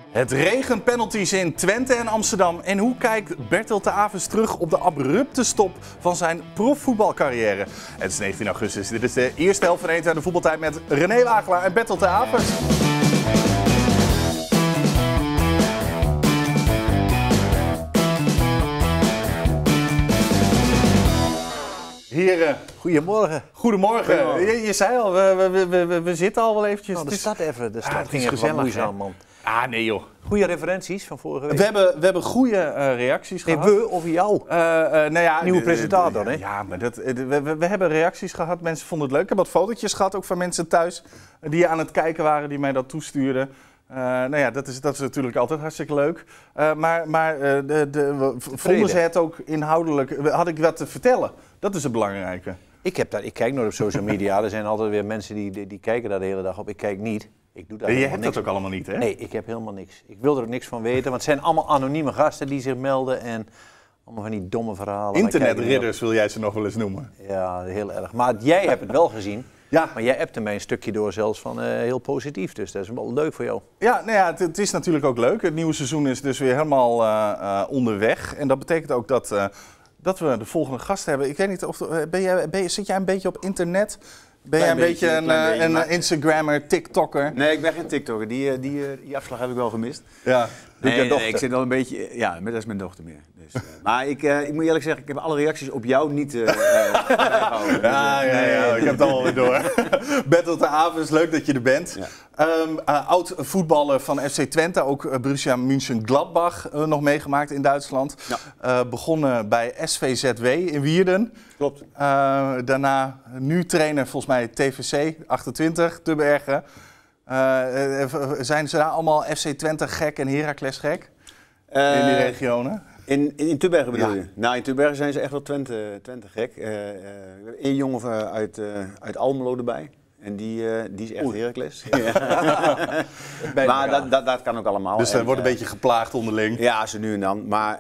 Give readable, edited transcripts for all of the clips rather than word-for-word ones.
Het regent penalties in Twente en Amsterdam. En hoe kijkt Bertel te Avens terug op de abrupte stop van zijn profvoetbalcarrière? Het is 19 augustus. Dit is de eerste helft van 1 de voetbaltijd met René Wagelaar en Bertel te Avens. Heren, goedemorgen. Goedemorgen. Je zei al, we zitten al wel eventjes. Nou, de stad ging gezellig, even moeizaam, man. Ah, nee joh. Goede referenties van vorige week. We hebben goede reacties gehad. We over jou. Nou ja, nieuwe presentator, hè? Ja, maar we hebben reacties gehad. Mensen vonden het leuk. Ik heb wat fotootjes gehad, ook van mensen thuis die aan het kijken waren, die mij dat toestuurden. Nou ja, dat is natuurlijk altijd hartstikke leuk. Vonden ze het ook inhoudelijk? Had ik wat te vertellen? Dat is het belangrijke. Ik kijk nooit op social media. Er zijn altijd weer mensen die kijken daar de hele dag op. Ik kijk niet. Ik doe daar je hebt niks. Dat ook allemaal niet, hè? Nee, ik heb helemaal niks. Ik wil er ook niks van weten. Want het zijn allemaal anonieme gasten die zich melden. En allemaal van die domme verhalen. Internetridders wil jij ze nog wel eens noemen. Ja, heel erg. Maar jij hebt het wel gezien. Ja. Maar jij appte mij een stukje door zelfs van heel positief. Dus dat is wel leuk voor jou. Ja, nou ja, het is natuurlijk ook leuk. Het nieuwe seizoen is dus weer helemaal onderweg. En dat betekent ook dat we de volgende gast hebben. Ik weet niet of zit jij een beetje op internet? Ben jij een beetje een Instagrammer, TikTokker? Nee, ik ben geen TikTokker. Die afslag heb ik wel gemist. Ja. Nee, ik zit wel een beetje... Ja, dat is mijn dochter meer. Dus, maar ik moet eerlijk zeggen, ik heb alle reacties op jou niet bijgehouden. Ja, ik heb het al weer door. Bertel te Avens, leuk dat je er bent. Ja. Oud voetballer van FC Twente, ook Borussia Mönchengladbach nog meegemaakt in Duitsland. Ja. Begonnen bij SVZW in Wierden. Klopt. Daarna nu trainer volgens mij TVC 28 te Bergen. Zijn ze daar allemaal FC Twente gek en Heracles gek? In die regionen? In Tubbergen bedoel je? Nou, in Tubbergen zijn ze echt wel Twente gek. Eén jongen uit Almelo erbij. En die is echt Heracles. Ja. Maar dat kan ook allemaal. Dus er wordt een beetje geplaagd onderling? Ja, zo nu en dan. Maar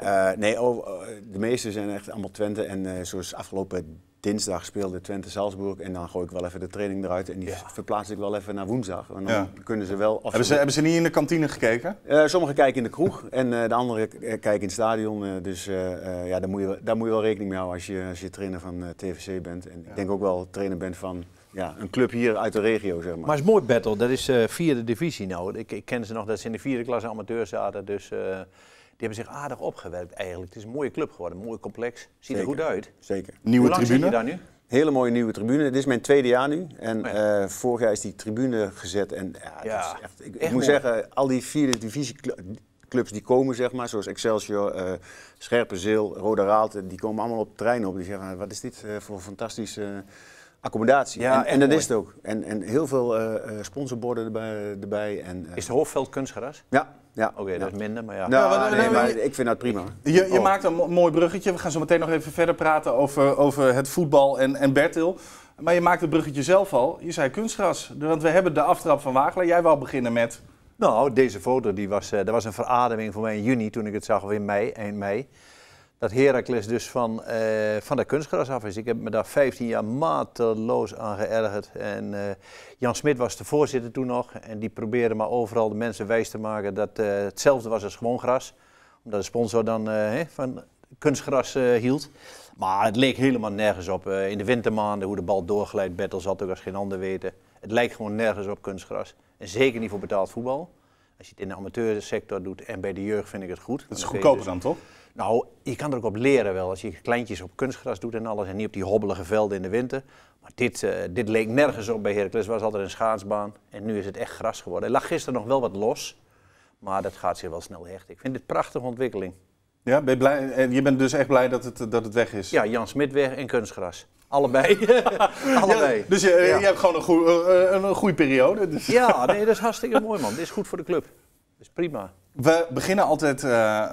de meeste zijn echt allemaal Twente. En zoals afgelopen dinsdag speelde Twente Salzburg. En dan gooi ik wel even de training eruit. En die verplaats ik wel even naar woensdag. En dan kunnen ze wel... Hebben ze niet in de kantine gekeken? Sommigen kijken in de kroeg. En de anderen kijken in het stadion. Dus daar moet je wel rekening mee houden als je trainer van TVC bent. En ik denk ook wel trainer bent van... Ja, een club hier uit de regio, zeg maar. Maar het is mooi, Bertel. Dat is 4e divisie nou. Ik ken ze nog dat ze in de 4e klasse amateur zaten. Dus die hebben zich aardig opgewerkt eigenlijk. Het is een mooie club geworden, een mooi complex. Ziet er goed uit. Zeker. Nieuwe Hoe lang tribune? zit je daar nu? Hele mooie nieuwe tribune. Dit is mijn 2e jaar nu. En vorig jaar is die tribune gezet. En is echt, ik moet zeggen, al die 4e divisieclubs die komen, zeg maar, zoals Excelsior, Scherpenzeel, Roda Raalt, die komen allemaal op het terrein op. Die zeggen, wat is dit voor fantastische... accommodatie. Ja, en dat is het ook. En heel veel sponsorborden erbij. En, is de Hoofdveld kunstgras? Ja. Oké, dat is minder, maar ja. Maar ik vind dat prima. Je maakt een mooi bruggetje. We gaan zo meteen nog even verder praten over het voetbal en Bertel. Maar je maakt het bruggetje zelf al. Je zei kunstgras. Want we hebben de aftrap van Wagelaar. Jij wou beginnen met... Nou, deze foto dat was een verademing voor mij in juni toen ik het zag, of eind mei. Dat Heracles dus van dat kunstgras af is. Ik heb me daar 15 jaar mateloos aan geërgerd. En Jan Smit was de voorzitter toen nog. En die probeerde maar overal de mensen wijs te maken dat hetzelfde was als gewoon gras. Omdat de sponsor dan van kunstgras hield. Maar het leek helemaal nergens op. In de wintermaanden, hoe de bal doorglijdt, Bertel zat ook als geen ander weten. Het lijkt gewoon nergens op kunstgras. En zeker niet voor betaald voetbal. Als je het in de amateursector doet en bij de jeugd vind ik het goed. Dat is goedkoper dan, toch? Nou, je kan er ook op leren wel. Als je kleintjes op kunstgras doet en alles en niet op die hobbelige velden in de winter. Maar dit leek nergens op bij Heracles. Het was altijd een schaatsbaan en nu is het echt gras geworden. Er lag gisteren nog wel wat los, maar dat gaat zich wel snel hechten. Ik vind dit een prachtige ontwikkeling. Ja, ben je blij? Je bent dus echt blij dat het weg is? Ja, Jan Smit weg en kunstgras. Allebei. Allebei. Ja, dus je hebt gewoon een goede periode. Dus. Ja, nee, dat is hartstikke mooi, man. Dit is goed voor de club. Dat is prima. We beginnen altijd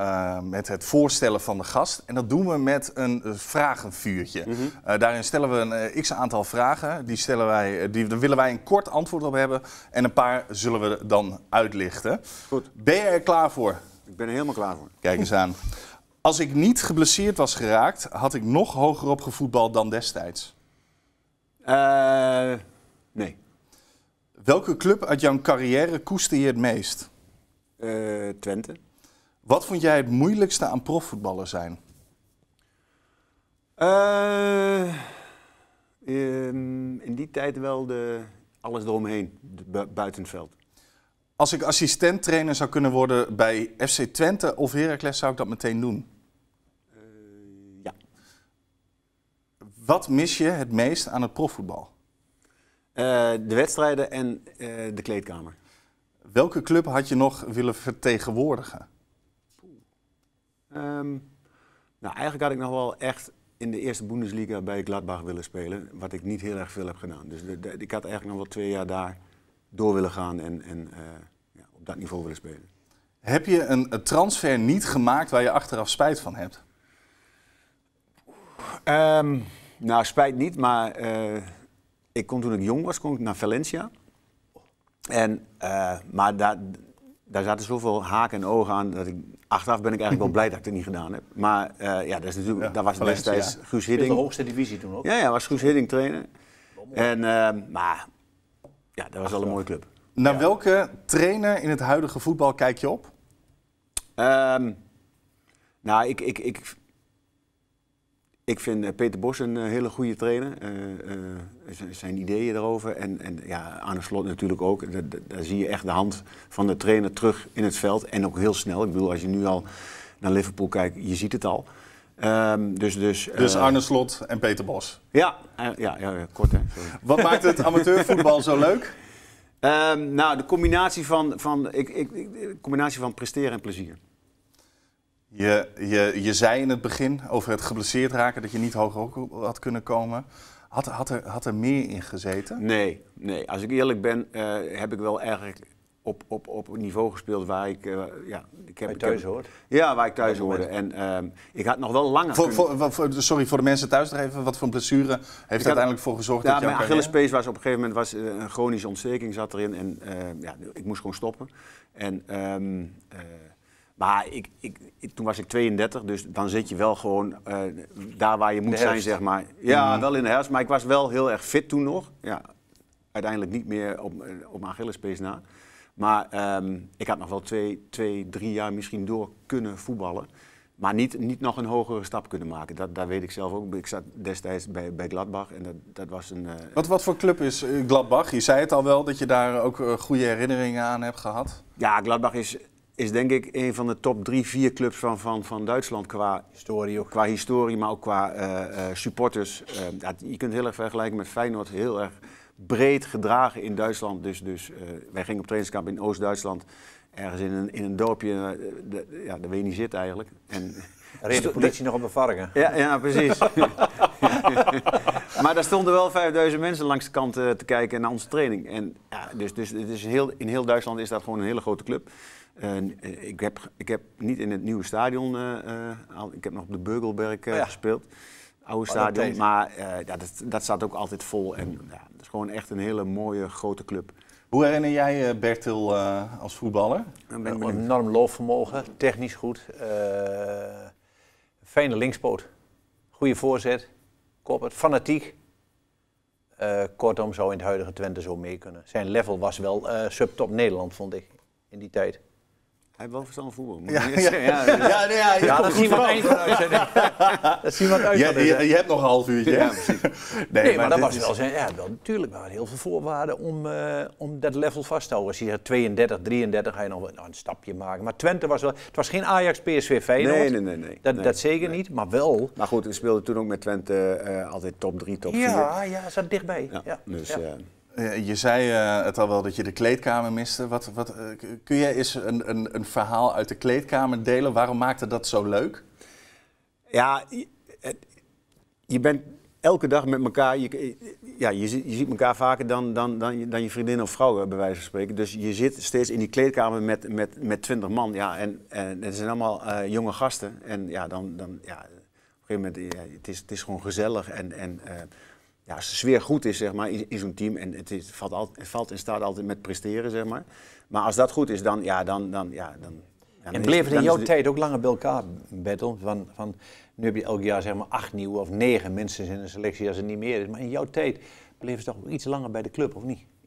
met het voorstellen van de gast. En dat doen we met een vragenvuurtje. Daarin stellen we een x-aantal vragen. Daar willen wij een kort antwoord op hebben. En een paar zullen we dan uitlichten. Goed. Ben je er klaar voor? Ik ben er helemaal klaar voor. Kijk eens aan. Als ik niet geblesseerd was geraakt, had ik nog hoger op gevoetbald dan destijds? Nee. Welke club uit jouw carrière koester je het meest? Twente. Wat vond jij het moeilijkste aan profvoetballer zijn? In die tijd wel alles eromheen, buiten het veld. Als ik assistent-trainer zou kunnen worden bij FC Twente of Heracles, zou ik dat meteen doen? Ja. Wat mis je het meest aan het profvoetbal? De wedstrijden en de kleedkamer. Welke club had je nog willen vertegenwoordigen? Nou, eigenlijk had ik nog wel echt in de eerste Bundesliga bij Gladbach willen spelen, wat ik niet heel erg veel heb gedaan. Dus ik had eigenlijk nog wel 2 jaar daar door willen gaan en op dat niveau willen spelen. Heb je een transfer niet gemaakt waar je achteraf spijt van hebt? Nou, spijt niet, maar ik kon toen ik jong was, kon ik naar Valencia. Maar daar zaten zoveel haken en ogen aan dat achteraf ben ik eigenlijk wel blij dat ik het niet gedaan heb. Maar dat is natuurlijk, daar was Valencia, destijds Guus Hiddink. De hoogste divisie toen ook. Ja, was Guus Hiddink trainer. Maar ja, dat was wel een mooie club. Naar welke trainer in het huidige voetbal kijk je op? Nou, ik vind Peter Bos een hele goede trainer. Zijn ideeën erover. En ja, Arne Slot natuurlijk ook. Daar zie je echt de hand van de trainer terug in het veld. En ook heel snel. Ik bedoel, als je nu al naar Liverpool kijkt, je ziet het al. Dus Arne Slot en Peter Bos. Ja, kort hè. Sorry. Wat maakt het amateurvoetbal zo leuk? Nou, de combinatie van presteren en plezier. Je zei in het begin over het geblesseerd raken dat je niet hoger ook had kunnen komen. Had er meer in gezeten? Nee. Als ik eerlijk ben, heb ik wel eigenlijk op een niveau gespeeld waar ik... waar je thuis hoort? Ja, waar ik thuis hoorde. En ik had nog wel langer... Sorry, voor de mensen thuis nog even. Wat voor een blessure heeft uiteindelijk voor gezorgd dat je... Ja, mijn Achillespees was op een gegeven moment een chronische ontsteking zat erin. En ik moest gewoon stoppen. Maar toen was ik 32, dus dan zit je wel gewoon daar waar je moet zijn, zeg maar. Ja, wel in de herfst, maar ik was wel heel erg fit toen nog. Ja, uiteindelijk niet meer op mijn Achillespees na. Maar ik had nog wel 2, 3 jaar misschien door kunnen voetballen. Maar niet nog een hogere stap kunnen maken. Dat weet ik zelf ook. Ik zat destijds bij Gladbach en dat was een... Wat voor club is Gladbach? Je zei het al wel, dat je daar ook goede herinneringen aan hebt gehad. Ja, Gladbach is denk ik een van de top 3, 4 clubs van Duitsland qua historie, maar ook qua supporters. Je kunt het heel erg vergelijken met Feyenoord, heel erg breed gedragen in Duitsland. Dus wij gingen op trainingskamp in Oost-Duitsland, ergens in een dorpje, daar wil je niet zitten eigenlijk. En reed de politie nog op een varken? Ja, precies. Maar daar stonden wel 5000 mensen langs de kant te kijken naar onze training. En dus het is in heel Duitsland is dat gewoon een hele grote club. Ik heb niet in het nieuwe stadion, ik heb nog op de Beugelberg gespeeld, oude stadion, maar dat staat ook altijd vol en dat is gewoon echt een hele mooie grote club. Hoe herinner jij Bertil als voetballer? Een enorm loopvermogen, technisch goed, fijne linkspoot, goede voorzet, koppert, fanatiek. Kortom, zou in het huidige Twente zo mee kunnen. Zijn level was wel subtop Nederland, vond ik, in die tijd. Hij heeft wel verstand van voetbal. Dat zien we aan het eind van de uitzending. Dat zien we aan het eind van de uitzending. Je hebt nog een half uurtje. Ja, precies. Nee, maar dat was wel zijn. Ja, wel, natuurlijk waren heel veel voorwaarden om dat level vast te houden. Als je zegt 32, 33, ga je nog een stapje maken. Maar Twente was wel. Het was geen Ajax, PSV, Feyenoord. Nee. Dat zeker niet, maar wel. Maar goed, we speelden toen ook met Twente altijd top 3, top 4. Ja, zat dichtbij. Ja. Dus, je zei het al wel dat je de kleedkamer miste. Kun jij eens een verhaal uit de kleedkamer delen? Waarom maakte dat zo leuk? Ja, je bent elke dag met elkaar. Je ziet elkaar vaker dan je vriendin of vrouw, bij wijze van spreken. Dus je zit steeds in die kleedkamer met 20 man. Ja, en het zijn allemaal jonge gasten. En ja, op een gegeven moment, het is gewoon gezellig. Als de sfeer goed is, zeg maar, in zo'n team, en het valt en staat altijd met presteren, zeg maar. Maar als dat goed is, dan en bleef het in jouw tijd ook langer bij elkaar, Bertel? Van, nu heb je elk jaar zeg maar 8 nieuwe of 9 mensen in een selectie als het niet meer is. Maar in jouw tijd bleven ze toch ook iets langer bij de club, of niet?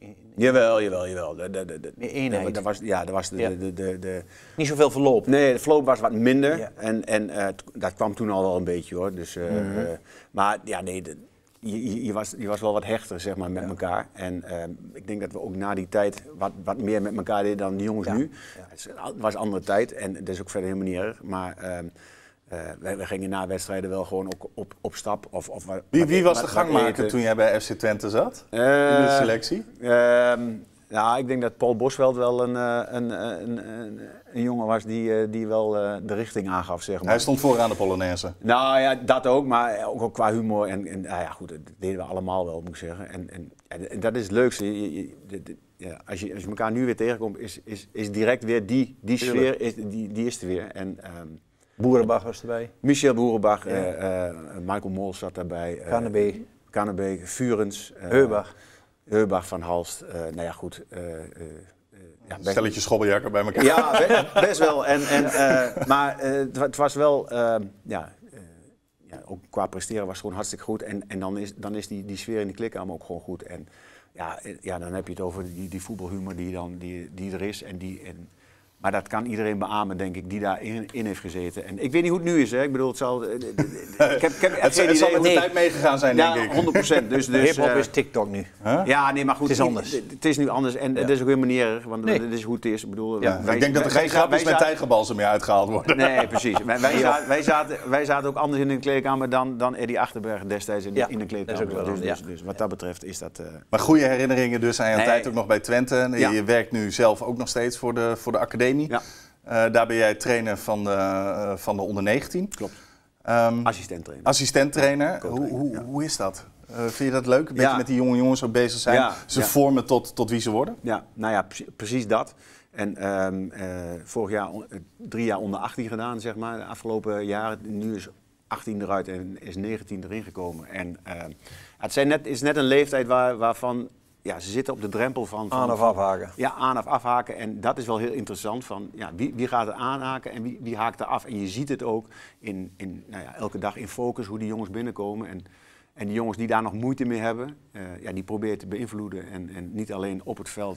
Jawel. Meer eenheid. Dat was de... Niet zoveel verloop. Nee, de verloop was wat minder. Ja. En dat kwam toen al wel een beetje hoor. Dus, maar ja, nee, je was wel wat hechter zeg maar, met elkaar. En ik denk dat we ook na die tijd wat meer met elkaar deden dan die jongens nu. Ja. Het was een andere tijd en dat is ook verder helemaal niet erg. Maar we gingen na wedstrijden wel gewoon op stap. Wie was de gangmaker toen jij bij FC Twente zat? In de selectie? Nou, ik denk dat Paul Bosveld wel een jongen was die wel de richting aangaf, zeg maar. Hij stond vooraan de Polonaise. Nou ja, dat ook, maar ook qua humor. En nou ja, goed, dat deden we allemaal wel, moet ik zeggen. En dat is het leukste. Als je elkaar nu weer tegenkomt, is direct weer die sfeer, die is er weer. En, Boerenbach was erbij. Michel Boerenbach, Michael Mols zat daarbij. Kannebe, Vurens. Heubach van Halst, nou ja goed. Stelletje schobbeljakken bij elkaar. Ja, best wel. Maar het was wel, ook qua presteren was het gewoon hartstikke goed. En dan is die sfeer in de kleedkamer ook gewoon goed. En ja, dan heb je het over die voetbalhumor die er is. Maar dat kan iedereen beamen, denk ik, die daarin heeft gezeten. En ik weet niet hoe het nu is, hè. Ik bedoel, het zal... Het zal met de tijd meegegaan zijn, denk ik. 100%. Dus, hip-hop is TikTok nu. Ja, nee, maar goed. Het is anders. Het is nu anders en het is ook helemaal niet erg, want dit is hoe het is. Ik bedoel, ik denk dat er geen grapjes met tijgerbalsen meer uitgehaald worden. Nee, precies. Wij zaten ook anders in de kleedkamer dan Eddie Achterberg destijds in de kleedkamer. Dus wat dat betreft is dat... Maar goede herinneringen dus aan je tijd ook nog bij Twente. Je werkt nu zelf ook nog steeds voor de academie. Ja. Daar ben jij trainer van de onder 19. Klopt. Assistent-trainer. Assistent-trainer. Hoe is dat? Vind je dat leuk? Een beetje met die jonge jongens ook bezig zijn? Ze vormen tot wie ze worden? Ja, nou ja, precies dat. En vorig jaar 3 jaar onder 18 gedaan, zeg maar. De afgelopen jaren. Nu is 18 eruit en is 19 erin gekomen. En het is net een leeftijd waarvan... Ja, ze zitten op de drempel van aan of afhaken. Ja, aan of afhaken. En dat is wel heel interessant. Wie gaat er aanhaken en wie haakt er af? En je ziet het ook elke dag in focus hoe die jongens binnenkomen. En die jongens die daar nog moeite mee hebben, die probeer je te beïnvloeden. En niet alleen op het veld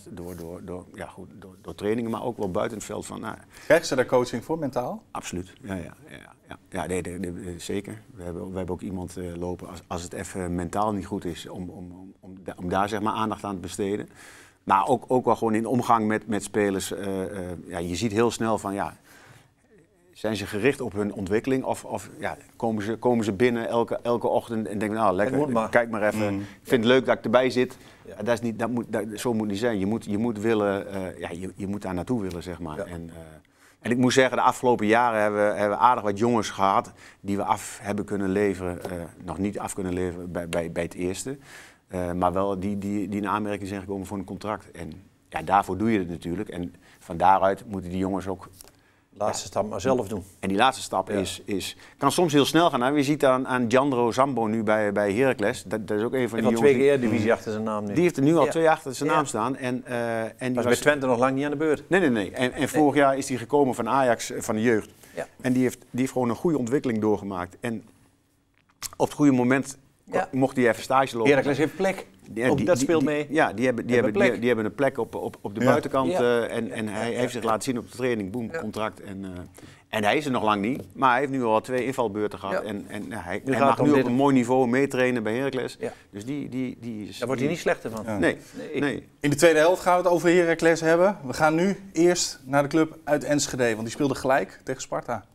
door trainingen, maar ook wel buiten het veld. Krijgen ze daar coaching voor, mentaal? Absoluut, ja, zeker. We hebben ook iemand lopen als het even mentaal niet goed is, om daar zeg maar aandacht aan te besteden. Maar ook wel gewoon in omgang met spelers. Je ziet heel snel van zijn ze gericht op hun ontwikkeling of komen ze binnen elke ochtend en denken, nou lekker, kijk maar even. Ik vind het leuk dat ik erbij zit. Ja. Zo moet het niet zijn. Je moet willen, je moet daar naartoe willen, zeg maar. Ja. En ik moet zeggen, de afgelopen jaren hebben we aardig wat jongens gehad die we af hebben kunnen leveren, nog niet af kunnen leveren bij het eerste. Maar wel die in aanmerking zijn gekomen voor een contract. En daarvoor doe je het natuurlijk. En van daaruit moeten die jongens ook... Laatste stap maar zelf doen. En die laatste stap kan soms heel snel gaan. Je ziet aan Jandro Zambo nu bij Heracles. Dat is ook een van die jongens. 2 keer divisie achter zijn naam nu. Die heeft er nu al 2 achter zijn naam staan. En die was bij Twente nog lang niet aan de beurt. Nee. En vorig jaar is hij gekomen van Ajax, van de jeugd. Ja. En die heeft gewoon een goede ontwikkeling doorgemaakt. En op het goede moment mocht hij even stage lopen. Heracles heeft plek. Dat speelt mee. Ja, die hebben een plek op de buitenkant. En hij heeft zich laten zien op de training. Boom, contract. En hij is er nog lang niet. Maar hij heeft nu al 2 invalbeurten gehad. Ja. En hij mag nu op een mooi niveau meetrainen bij Heracles. Ja. Dus die is... Daar wordt hij niet slechter van. Ja. Nee. In de tweede helft gaan we het over Heracles hebben. We gaan nu eerst naar de club uit Enschede. Want die speelde gelijk tegen Sparta.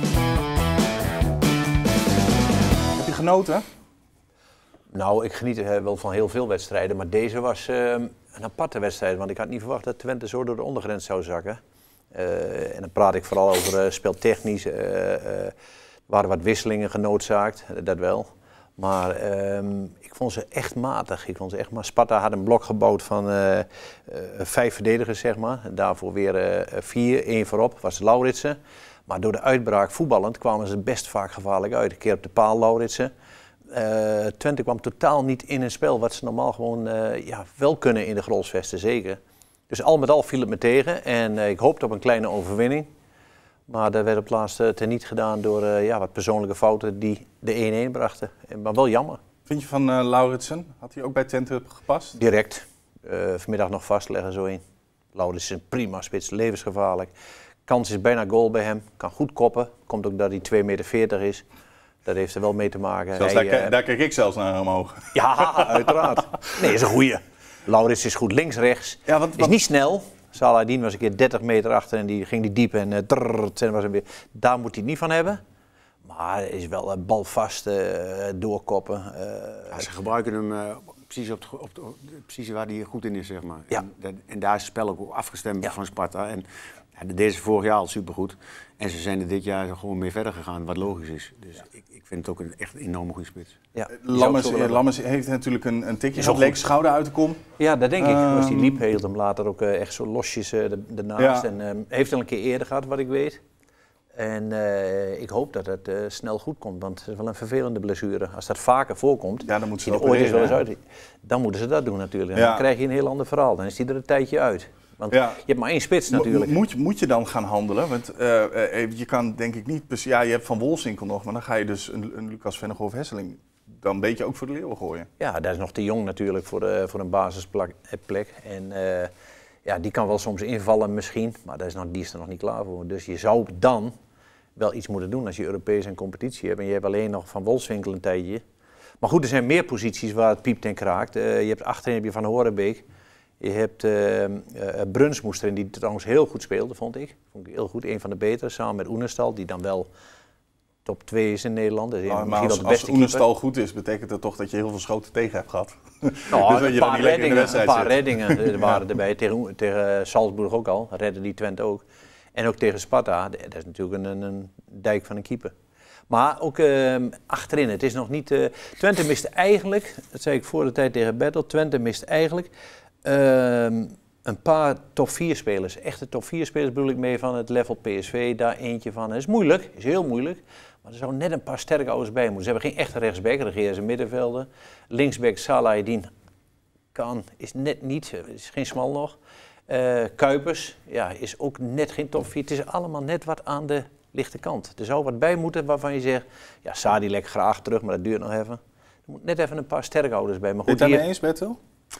Heb je genoten? Nou, ik geniet wel van heel veel wedstrijden, maar deze was een aparte wedstrijd. Want ik had niet verwacht dat Twente zo door de ondergrens zou zakken. En dan praat ik vooral over speeltechnisch. Er waren wat wisselingen genoodzaakt, dat wel. Maar ik vond ze echt matig. Sparta had een blok gebouwd van 5 verdedigers, zeg maar. Daarvoor weer 4, 1 voorop, was Lauritsen. Maar door de uitbraak voetballend kwamen ze best vaak gevaarlijk uit. Een keer op de paal Lauritsen. Twente kwam totaal niet in een spel wat ze normaal gewoon wel kunnen in de Grolsvesten, zeker. Dus al met al viel het me tegen en ik hoopte op een kleine overwinning. Maar dat werd op het laatste teniet gedaan door wat persoonlijke fouten die de 1-1 brachten. Maar wel jammer. Vind je van Lauritsen? Had hij ook bij Twente gepast? Direct. vanmiddag nog vastleggen zo in. Laurits is een prima spits, levensgevaarlijk. Kans is bijna goal bij hem, kan goed koppen. Komt ook dat hij 2,40 meter is. Dat heeft er wel mee te maken. Zelfs daar kijk ik zelfs naar omhoog. Ja, uiteraard. Nee, is een goeie. Laurits is goed links-rechts. Ja, is niet snel. Saladin was een keer 30 meter achter en die ging die diep en was weer. Daar moet hij het niet van hebben. Maar hij is wel balvast, doorkoppen. Ze gebruiken hem precies waar hij goed in is, zeg maar. Ja. En daar is het spel ook afgestemd van Sparta. En dat deden ze vorig jaar al supergoed. En ze zijn er dit jaar gewoon mee verder gegaan, wat logisch is. Dus ik vind het ook echt een enorme goede spits. Ja. Lammers heeft natuurlijk een tikje. Zo leek schouder uit te komen. Ja, dat denk ik. Als hij liep, hield hem later ook echt zo losjes ernaast. Ja. En heeft al een keer eerder gehad, wat ik weet. En ik hoop dat het snel goed komt, want het is wel een vervelende blessure. Als dat vaker voorkomt, dan moeten ze ooit wel eens uit. Dan moeten ze dat doen natuurlijk. En dan krijg je een heel ander verhaal. Dan is hij er een tijdje uit. Want je hebt maar één spits natuurlijk. Moet je dan gaan handelen? Want je kan denk ik niet... je hebt Van Wolfswinkel nog, maar dan ga je dus een Lucas Vennegoor-Hesseling dan een beetje ook voor de leeuwen gooien. Ja, dat is nog te jong natuurlijk voor een basisplek. En die kan wel soms invallen misschien, maar die is er nog niet klaar voor. Dus je zou dan wel iets moeten doen als je Europees een competitie hebt. En je hebt alleen nog Van Wolfswinkel een tijdje. Maar goed, er zijn meer posities waar het piept en kraakt. Je hebt achterin Van Horenbeek. Je hebt Brunsmoes erin, die trouwens heel goed speelde, vond ik. Vond ik heel goed, een van de betere, samen met Oenestal, die dan wel top 2 is in Nederland. Dus maar als Oenestal goed is, betekent dat toch dat je heel veel schoten tegen hebt gehad? Nou, dus een paar reddingen waren erbij, tegen Salzburg ook al, redde die Twente ook. En ook tegen Sparta, dat is natuurlijk een dijk van een keeper. Maar ook achterin, het is nog niet... Twente mist eigenlijk, dat zei ik voor de tijd tegen Bertel, Twente mist eigenlijk... een paar top 4 spelers, echte top 4 spelers bedoel ik mee van het level PSV, daar eentje van. Het is moeilijk, is heel moeilijk, maar er zou net een paar sterke ouders bij moeten. Ze hebben geen echte rechtsback, regeren ze middenvelden. Linksback Saladin is net niet, is geen smal nog. Kuipers, is ook net geen top 4. Het is allemaal net wat aan de lichte kant. Er zou wat bij moeten waarvan je zegt, Sadilek graag terug, maar dat duurt nog even. Er moet net even een paar sterke ouders bij. Maar goed, ben je het daarmee eens, Bertel?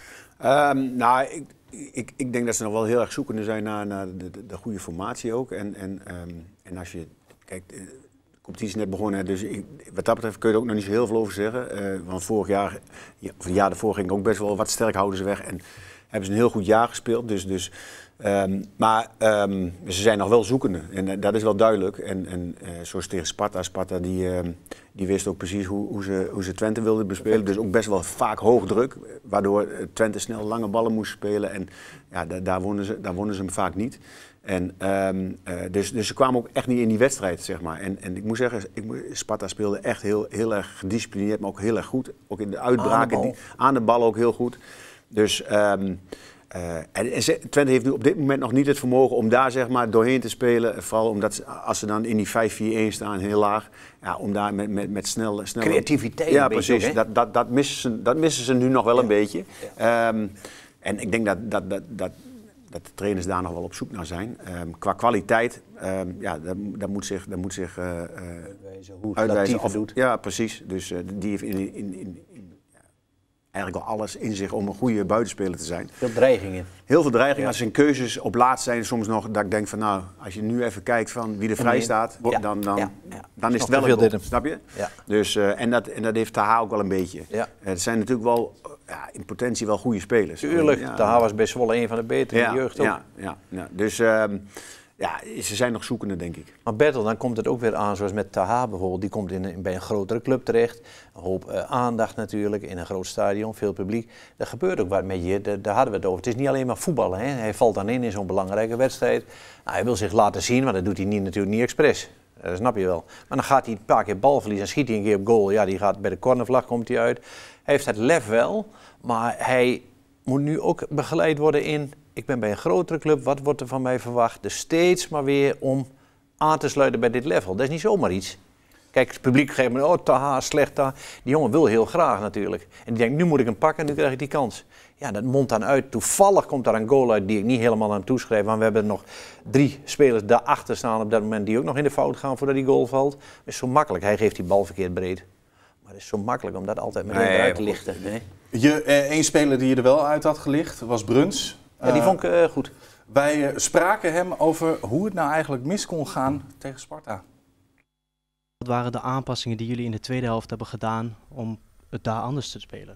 Ik denk dat ze nog wel heel erg zoekende zijn naar de goede formatie ook. En als je kijkt, de competitie is net begonnen, dus wat dat betreft kun je er ook nog niet zo heel veel over zeggen. Want vorig jaar, of het jaar daarvoor, ging ook best wel wat sterkhouders weg en hebben ze een heel goed jaar gespeeld. Maar ze zijn nog wel zoekende en dat is wel duidelijk. En zoals tegen Sparta die wist ook precies hoe ze Twente wilden bespelen. Dus ook best wel vaak hoog druk, waardoor Twente snel lange ballen moest spelen. En daar wonnen ze hem vaak niet. En, dus ze kwamen ook echt niet in die wedstrijd, zeg maar. En ik moet zeggen, Sparta speelde echt heel erg gedisciplineerd, maar ook heel erg goed. Ook in de uitbraken, aan de bal ook heel goed. Dus... Twente heeft nu op dit moment nog niet het vermogen om daar zeg maar doorheen te spelen. Vooral omdat als ze dan in die 5-4-1 staan, heel laag. Ja, om daar met snelle... Creativiteit. Ja, precies. Dat missen ze nu nog wel een beetje. Ja. En ik denk dat de trainers daar nog wel op zoek naar zijn. Qua kwaliteit, dat moet zich uitwijzen. Doet. Ja, precies. Dus die heeft eigenlijk al alles in zich om een goede buitenspeler te zijn. Veel dreigingen. Heel veel dreigingen. Als zijn keuzes op laatst zijn soms nog dat ik denk van als je nu even kijkt van wie er vrij staat, dan is het wel een goal, snap je? Ja. Dus, en dat heeft Taha ook wel een beetje. Ja. Het zijn natuurlijk wel in potentie wel goede spelers. Tuurlijk, Taha was best wel een van de betere in de jeugd ook. Ja. Dus ze zijn nog zoekende, denk ik. Maar Bertel, dan komt het ook weer aan, zoals met Taha bijvoorbeeld. Die komt bij een grotere club terecht. Een hoop aandacht natuurlijk, in een groot stadion, veel publiek. Er gebeurt ook wat met je, daar hadden we het over. Het is niet alleen maar voetballen. Hè. Hij valt dan in zo'n belangrijke wedstrijd. Nou, hij wil zich laten zien, maar dat doet hij natuurlijk niet expres. Dat snap je wel. Maar dan gaat hij een paar keer balverlies en schiet hij een keer op goal. Ja, die gaat bij de cornervlag komt hij uit. Hij heeft het lef wel, maar hij moet nu ook begeleid worden in... Ik ben bij een grotere club, wat wordt er van mij verwacht? Dus steeds maar weer om aan te sluiten bij dit level. Dat is niet zomaar iets. Kijk, het publiek geeft me, Taha, slecht Taha. Die jongen wil heel graag natuurlijk. En die denkt, nu moet ik hem pakken, nu krijg ik die kans. Ja, dat mondt dan uit. Toevallig komt daar een goal uit die ik niet helemaal aan hem toeschrijf. Want we hebben nog 3 spelers daarachter staan op dat moment die ook nog in de fout gaan voordat die goal valt. Dat is zo makkelijk. Hij geeft die bal verkeerd breed. Maar het is zo makkelijk om dat altijd meteen eruit te lichten. Nee. Eén speler die je er wel uit had gelicht was Bruns. Ja, die vond ik goed. Wij spraken hem over hoe het nou eigenlijk mis kon gaan tegen Sparta. Wat waren de aanpassingen die jullie in de tweede helft hebben gedaan om het daar anders te spelen?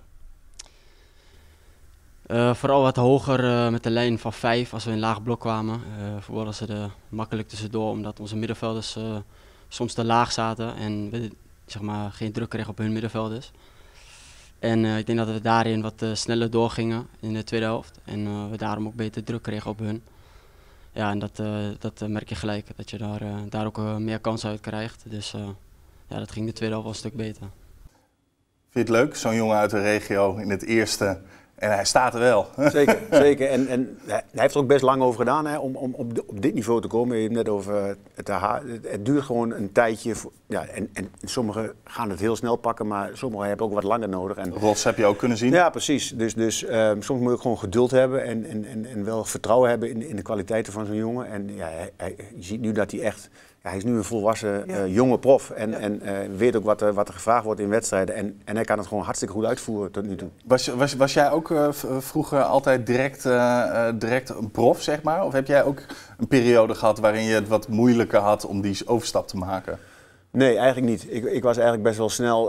Vooral wat hoger met de lijn van 5 als we in laag blok kwamen. Voetballen ze er makkelijk tussendoor omdat onze middenvelders soms te laag zaten en we zeg maar, geen druk kregen op hun middenvelders. En ik denk dat we daarin wat sneller doorgingen in de tweede helft en we daarom ook beter druk kregen op hun. Ja, en dat merk je gelijk, dat je daar ook meer kansen uit krijgt. Dus ja, dat ging de tweede helft wel een stuk beter. Vind je het leuk, zo'n jongen uit de regio in het eerste? En hij staat er wel. Zeker, zeker. En hij heeft er ook best lang over gedaan hè, om op dit niveau te komen. Je hebt net over het duurt gewoon een tijdje. Ja, en sommigen gaan het heel snel pakken, maar sommigen hebben ook wat langer nodig. En Rots heb je ook kunnen zien. Ja, precies. Dus soms moet je ook gewoon geduld hebben en wel vertrouwen hebben in de kwaliteiten van zo'n jongen. En ja, je ziet nu dat hij echt... Ja, hij is nu een volwassen jonge prof en weet ook wat er gevraagd wordt in wedstrijden. En hij kan het gewoon hartstikke goed uitvoeren tot nu toe. Was jij ook vroeger altijd direct een prof, zeg maar? Of heb jij ook een periode gehad waarin je het wat moeilijker had om die overstap te maken? Nee, eigenlijk niet. Ik was eigenlijk best wel snel,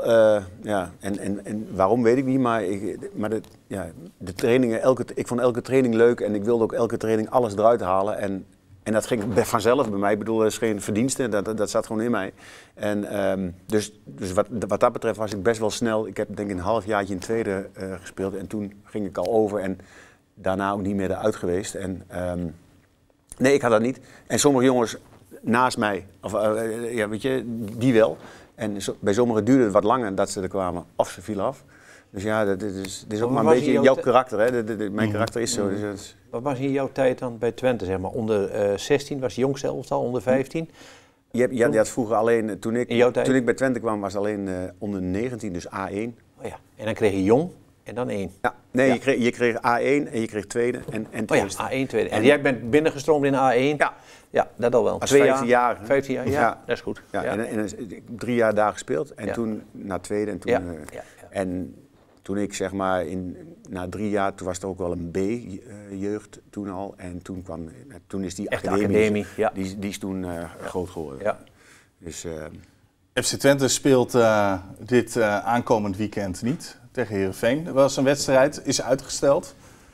en waarom weet ik niet, maar de trainingen, ik vond elke training leuk en ik wilde ook elke training alles eruit halen. En dat ging vanzelf bij mij. Ik bedoel, dat is geen verdienste, dat zat gewoon in mij. En dus wat dat betreft was ik best wel snel. Ik heb denk ik een halfjaartje in tweede gespeeld en toen ging ik al over en daarna ook niet meer eruit geweest. En nee, ik had dat niet. En sommige jongens naast mij, weet je, die wel. En bij sommigen duurde het wat langer dat ze er kwamen of ze vielen af. Dus ja, dat is ook maar een beetje jouw karakter. Hè? Mijn karakter is zo. Dus wat was in jouw tijd dan bij Twente, zeg maar? Onder 16 was je jongste elftal, onder 15? Je had vroeger alleen, toen ik bij Twente kwam, was het alleen onder 19, dus A1. Oh ja, en dan kreeg je jong en dan 1. Ja, nee, ja. Je kreeg A1 en je kreeg tweede en tweede. Oh ja, A1, tweede. En jij bent binnengestroomd in A1? Ja. Ja, dat al wel. Als 15 jaar. 15 jaar, ja, dat is goed. Ja, ja. En 3 jaar daar gespeeld en toen naar tweede en toen... En toen ik zeg maar na 3 jaar, toen was het ook wel een B-jeugd toen al. En toen is die academie die is toen groot geworden. Ja. Dus, FC Twente speelt dit aankomend weekend niet tegen Heerenveen. Dat was een wedstrijd, is uitgesteld.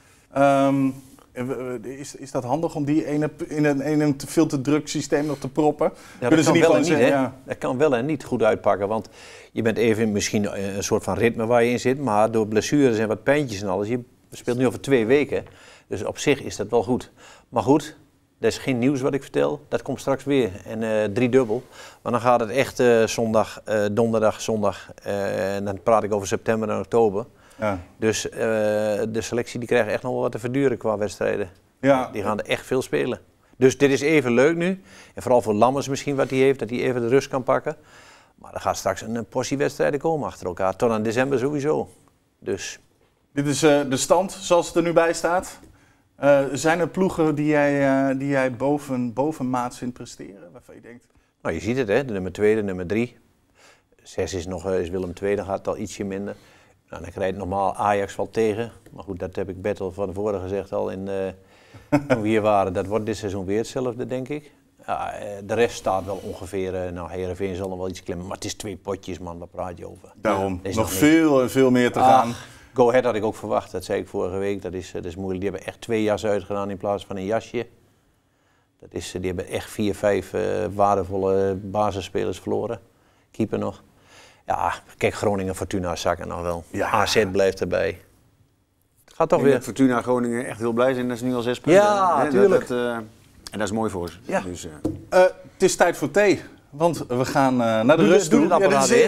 Is dat handig om die in een veel te druk systeem nog te proppen? Ja, dat kan wel en niet, dat kan wel en niet goed uitpakken, want je bent even misschien een soort van ritme waar je in zit, maar door blessures en wat pijntjes en alles, je speelt nu over 2 weken, dus op zich is dat wel goed. Maar goed, dat is geen nieuws wat ik vertel, dat komt straks weer en 3 dubbel. Maar dan gaat het echt donderdag, zondag, en dan praat ik over september en oktober. Ja. Dus de selectie die krijgt echt nog wel wat te verduren qua wedstrijden. Ja. Die gaan er echt veel spelen. Dus dit is even leuk nu. En vooral voor Lammers misschien wat hij heeft, dat hij even de rust kan pakken. Maar er gaat straks een portie wedstrijden komen achter elkaar. Tot aan december sowieso. Dus. Dit is de stand zoals het er nu bij staat. Zijn er ploegen die jij bovenmaats vindt presteren? Waarvan je denkt... Nou, je ziet het, hè? De nummer 2, de nummer 3. 6 is Willem II, dan gaat het al ietsje minder. Nou, dan krijg je normaal Ajax valt tegen. Maar goed, dat heb ik Bertel van tevoren gezegd al toen we hier waren. Dat wordt dit seizoen weer hetzelfde, denk ik. Ja, de rest staat wel ongeveer, Heerenveen zal nog wel iets klimmen. Maar het is 2 potjes, man, waar praat je over? Daarom, nog veel meer te gaan. Go Ahead had ik ook verwacht, dat zei ik vorige week. Dat is moeilijk. Die hebben echt 2 jas uitgedaan in plaats van een jasje. Die hebben echt 4, 5 waardevolle basisspelers verloren. Keeper nog. Ja, kijk, Groningen, Fortuna zakken nog wel. Ja. AZ blijft erbij. Het gaat toch weer. Fortuna Groningen echt heel blij zijn, dat is nu al 6 punten. Ja, natuurlijk. En dat is mooi voor ze. Ja. Dus, het is tijd voor thee. Want we gaan naar de rust toe. Doe het apparaat weer.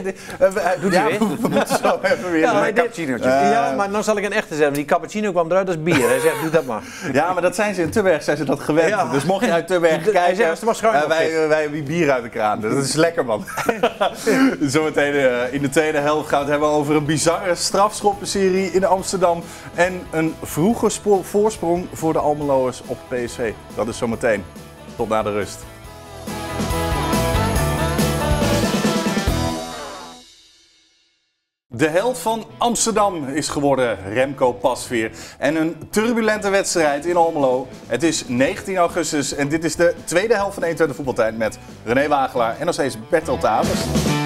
We moeten zo even weer een cappuccinootje. Ja, maar dan zal ik een echte zeggen. Die cappuccino kwam eruit als bier. Hij zegt, doe dat maar. Ja, maar dat zijn ze in Terberg, zijn ze dat gewend. Ja. Dus mocht je uit Terberg kijken, wij hebben bier uit de kraan. Dat is lekker, man. Zometeen in de tweede helft gaan we het hebben over een bizarre strafschoppenserie in Amsterdam. En een vroege voorsprong voor de Almeloers op PSV. Dat is zometeen. Tot na de rust. De held van Amsterdam is geworden, Remco Pasveer. En een turbulente wedstrijd in Almelo. Het is 19 augustus en dit is de tweede helft van 120 voetbaltijd met René Wagelaar en nog steeds Bertel Tavers.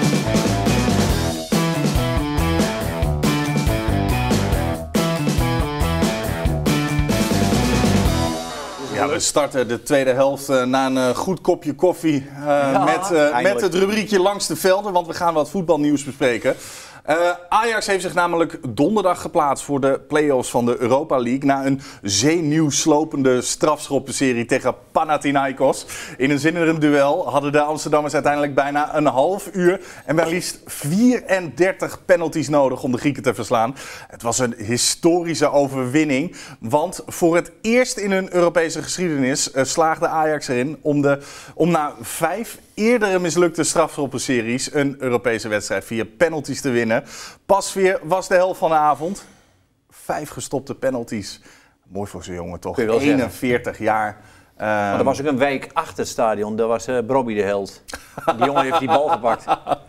Ja, we starten de tweede helft na een goed kopje koffie met het rubriekje Langs de Velden, want we gaan wat voetbalnieuws bespreken. Ajax heeft zich namelijk donderdag geplaatst voor de play-offs van de Europa League na een zenuwslopende strafschoppenserie tegen Panathinaikos. In een zinderend duel hadden de Amsterdammers uiteindelijk bijna een half uur en maar liefst 34 penalties nodig om de Grieken te verslaan. Het was een historische overwinning, want voor het eerst in hun Europese geschiedenis slaagde Ajax erin om na 5 eerdere mislukte strafschoppenseries een Europese wedstrijd via penalties te winnen. Pasveer was de helft van de avond. 5 gestopte penalties. Mooi voor zo'n jongen toch? 41 jaar. Maar er was ook een wijk achter het stadion, daar was Brobby de held. Die jongen heeft die bal gepakt.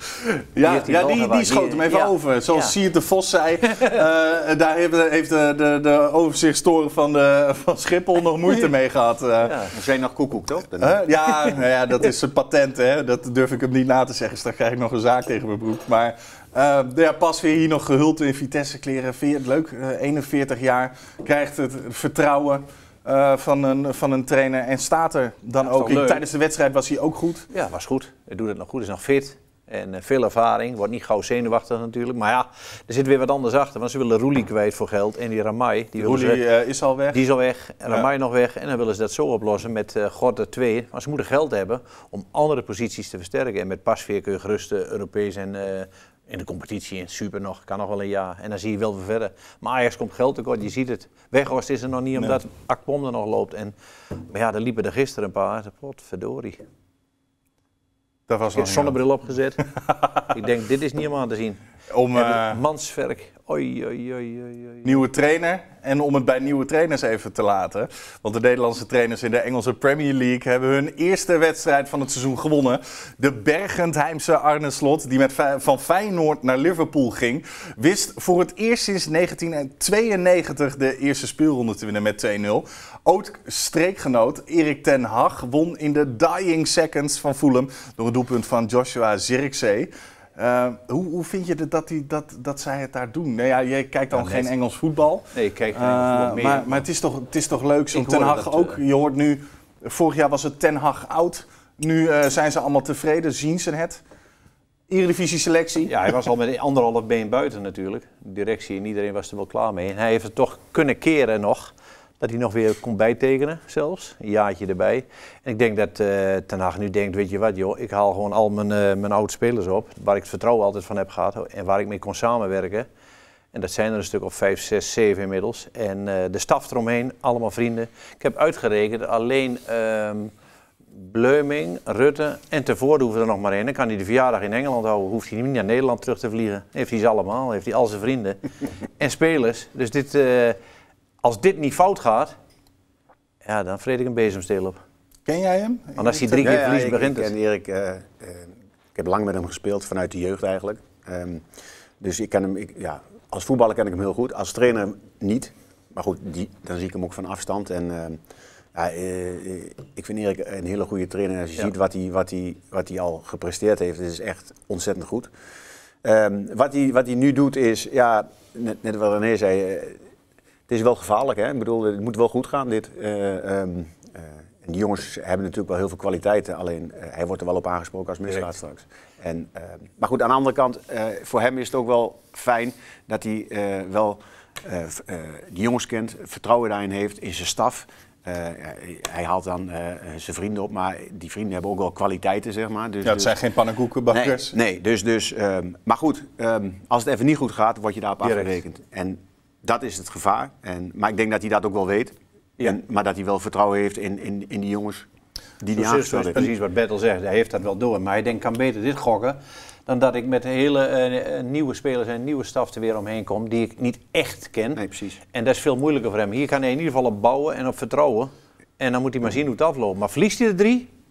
Die schoot hem even over. Zoals Siert de Vos zei, daar heeft de overzichtstoren van Schiphol nog moeite mee gehad. We zijn nog koekoek, toch? Dat is een patent, hè? Dat durf ik hem niet na te zeggen. Straks krijg ik nog een zaak tegen mijn broek. Maar Pasveer hier nog gehuld in Vitesse kleren. Vind je het leuk? 41 jaar, krijgt het vertrouwen van een trainer en staat er dan ook in. Tijdens de wedstrijd was hij ook goed? Ja, was goed. Hij doet het nog goed, is nog fit. En veel ervaring, wordt niet gauw zenuwachtig natuurlijk. Maar ja, er zit weer wat anders achter, want ze willen Roelie kwijt voor geld. En die Ramai, is al weg. Die is al weg, en Ramai nog weg. En dan willen ze dat zo oplossen met Gorter 2. Maar ze moeten geld hebben om andere posities te versterken. En met Pasveer kun je gerust Europees en in de competitie, super nog, kan nog wel een jaar. En dan zie je wel weer verder. Maar Ajax komt geld tekort, je ziet het. Weghorst is er nog niet, omdat Akpom er nog loopt. Maar ja, er liepen er gisteren een paar. Potverdorie. Dat was ik heb zonnebril opgezet. Ik denk, dit is niet om aan te zien. Manswerk. Nieuwe trainer. En om het bij nieuwe trainers even te laten. Want de Nederlandse trainers in de Engelse Premier League hebben hun eerste wedstrijd van het seizoen gewonnen. De Bergentheimse Arne Slot, die van Feyenoord naar Liverpool ging, wist voor het eerst sinds 1992 de eerste speelronde te winnen met 2-0. Ook streekgenoot Erik ten Hag won in de dying seconds van Fulham door een doelpunt van Joshua Zirkzee. Hoe vind je dat zij het daar doen? Nou ja, jij kijkt dan geen Engels voetbal. Nee, ik kijk geen Engels voetbal meer. Maar het is toch leuk, zo'n Ten Hag ook. Je hoort nu, vorig jaar was het Ten Hag oud. Nu zijn ze allemaal tevreden, zien ze het. Eredivisie selectie. Ja, hij was al met 1,5 been buiten natuurlijk. De directie en iedereen was er wel klaar mee. En hij heeft het toch kunnen keren nog. Dat hij nog weer kon bijtekenen zelfs, een jaartje erbij. En ik denk dat Ten Hag nu denkt, weet je wat joh, ik haal gewoon al mijn oude spelers op, waar ik het vertrouwen altijd van heb gehad en waar ik mee kon samenwerken. En dat zijn er een stuk of 5, 6, 7 inmiddels. En de staf eromheen, allemaal vrienden. Ik heb uitgerekend, alleen Bleuming, Rutte en Tervoorde hoeven er nog maar in. Dan kan hij de verjaardag in Engeland houden, hoeft hij niet naar Nederland terug te vliegen. Heeft hij ze allemaal, heeft hij al zijn vrienden en spelers. Dus dit... Als dit niet fout gaat, ja, dan vreet ik een bezemsteel op. Ken jij hem? Want als hij 3 keer verliest, begint het. Ik ken Erik, ik heb lang met hem gespeeld, vanuit de jeugd eigenlijk. Dus ik ken hem, als voetballer ken ik hem heel goed, als trainer niet. Maar goed, dan zie ik hem ook van afstand. En ik vind Erik een hele goede trainer. Als je ziet wat hij al gepresteerd heeft, het is echt ontzettend goed. Wat hij nu doet is, ja, net wat René zei... Het is wel gevaarlijk, hè? Ik bedoel, het moet wel goed gaan, dit. En die jongens hebben natuurlijk wel heel veel kwaliteiten, alleen hij wordt er wel op aangesproken als misgaat straks. Maar goed, aan de andere kant, voor hem is het ook wel fijn dat hij die jongens kent, vertrouwen daarin heeft, in zijn staf. Hij haalt dan zijn vrienden op, maar die vrienden hebben ook wel kwaliteiten, zeg maar. Dus, het zijn geen pannenkoekenbakkers. Nee, maar goed, als het even niet goed gaat, word je daarop afgerekend. En dat is het gevaar. Maar ik denk dat hij dat ook wel weet. Ja. Maar dat hij wel vertrouwen heeft in die jongens die hij aangesteld heeft. Precies wat Bertel zegt, hij heeft dat wel door. Maar hij denkt, kan beter dit gokken dan dat ik met hele nieuwe spelers en nieuwe staf er weer omheen kom die ik niet echt ken. Nee, precies. En dat is veel moeilijker voor hem. Hier kan hij in ieder geval op bouwen en op vertrouwen. En dan moet hij maar zien hoe het afloopt. Maar verliest hij er 3?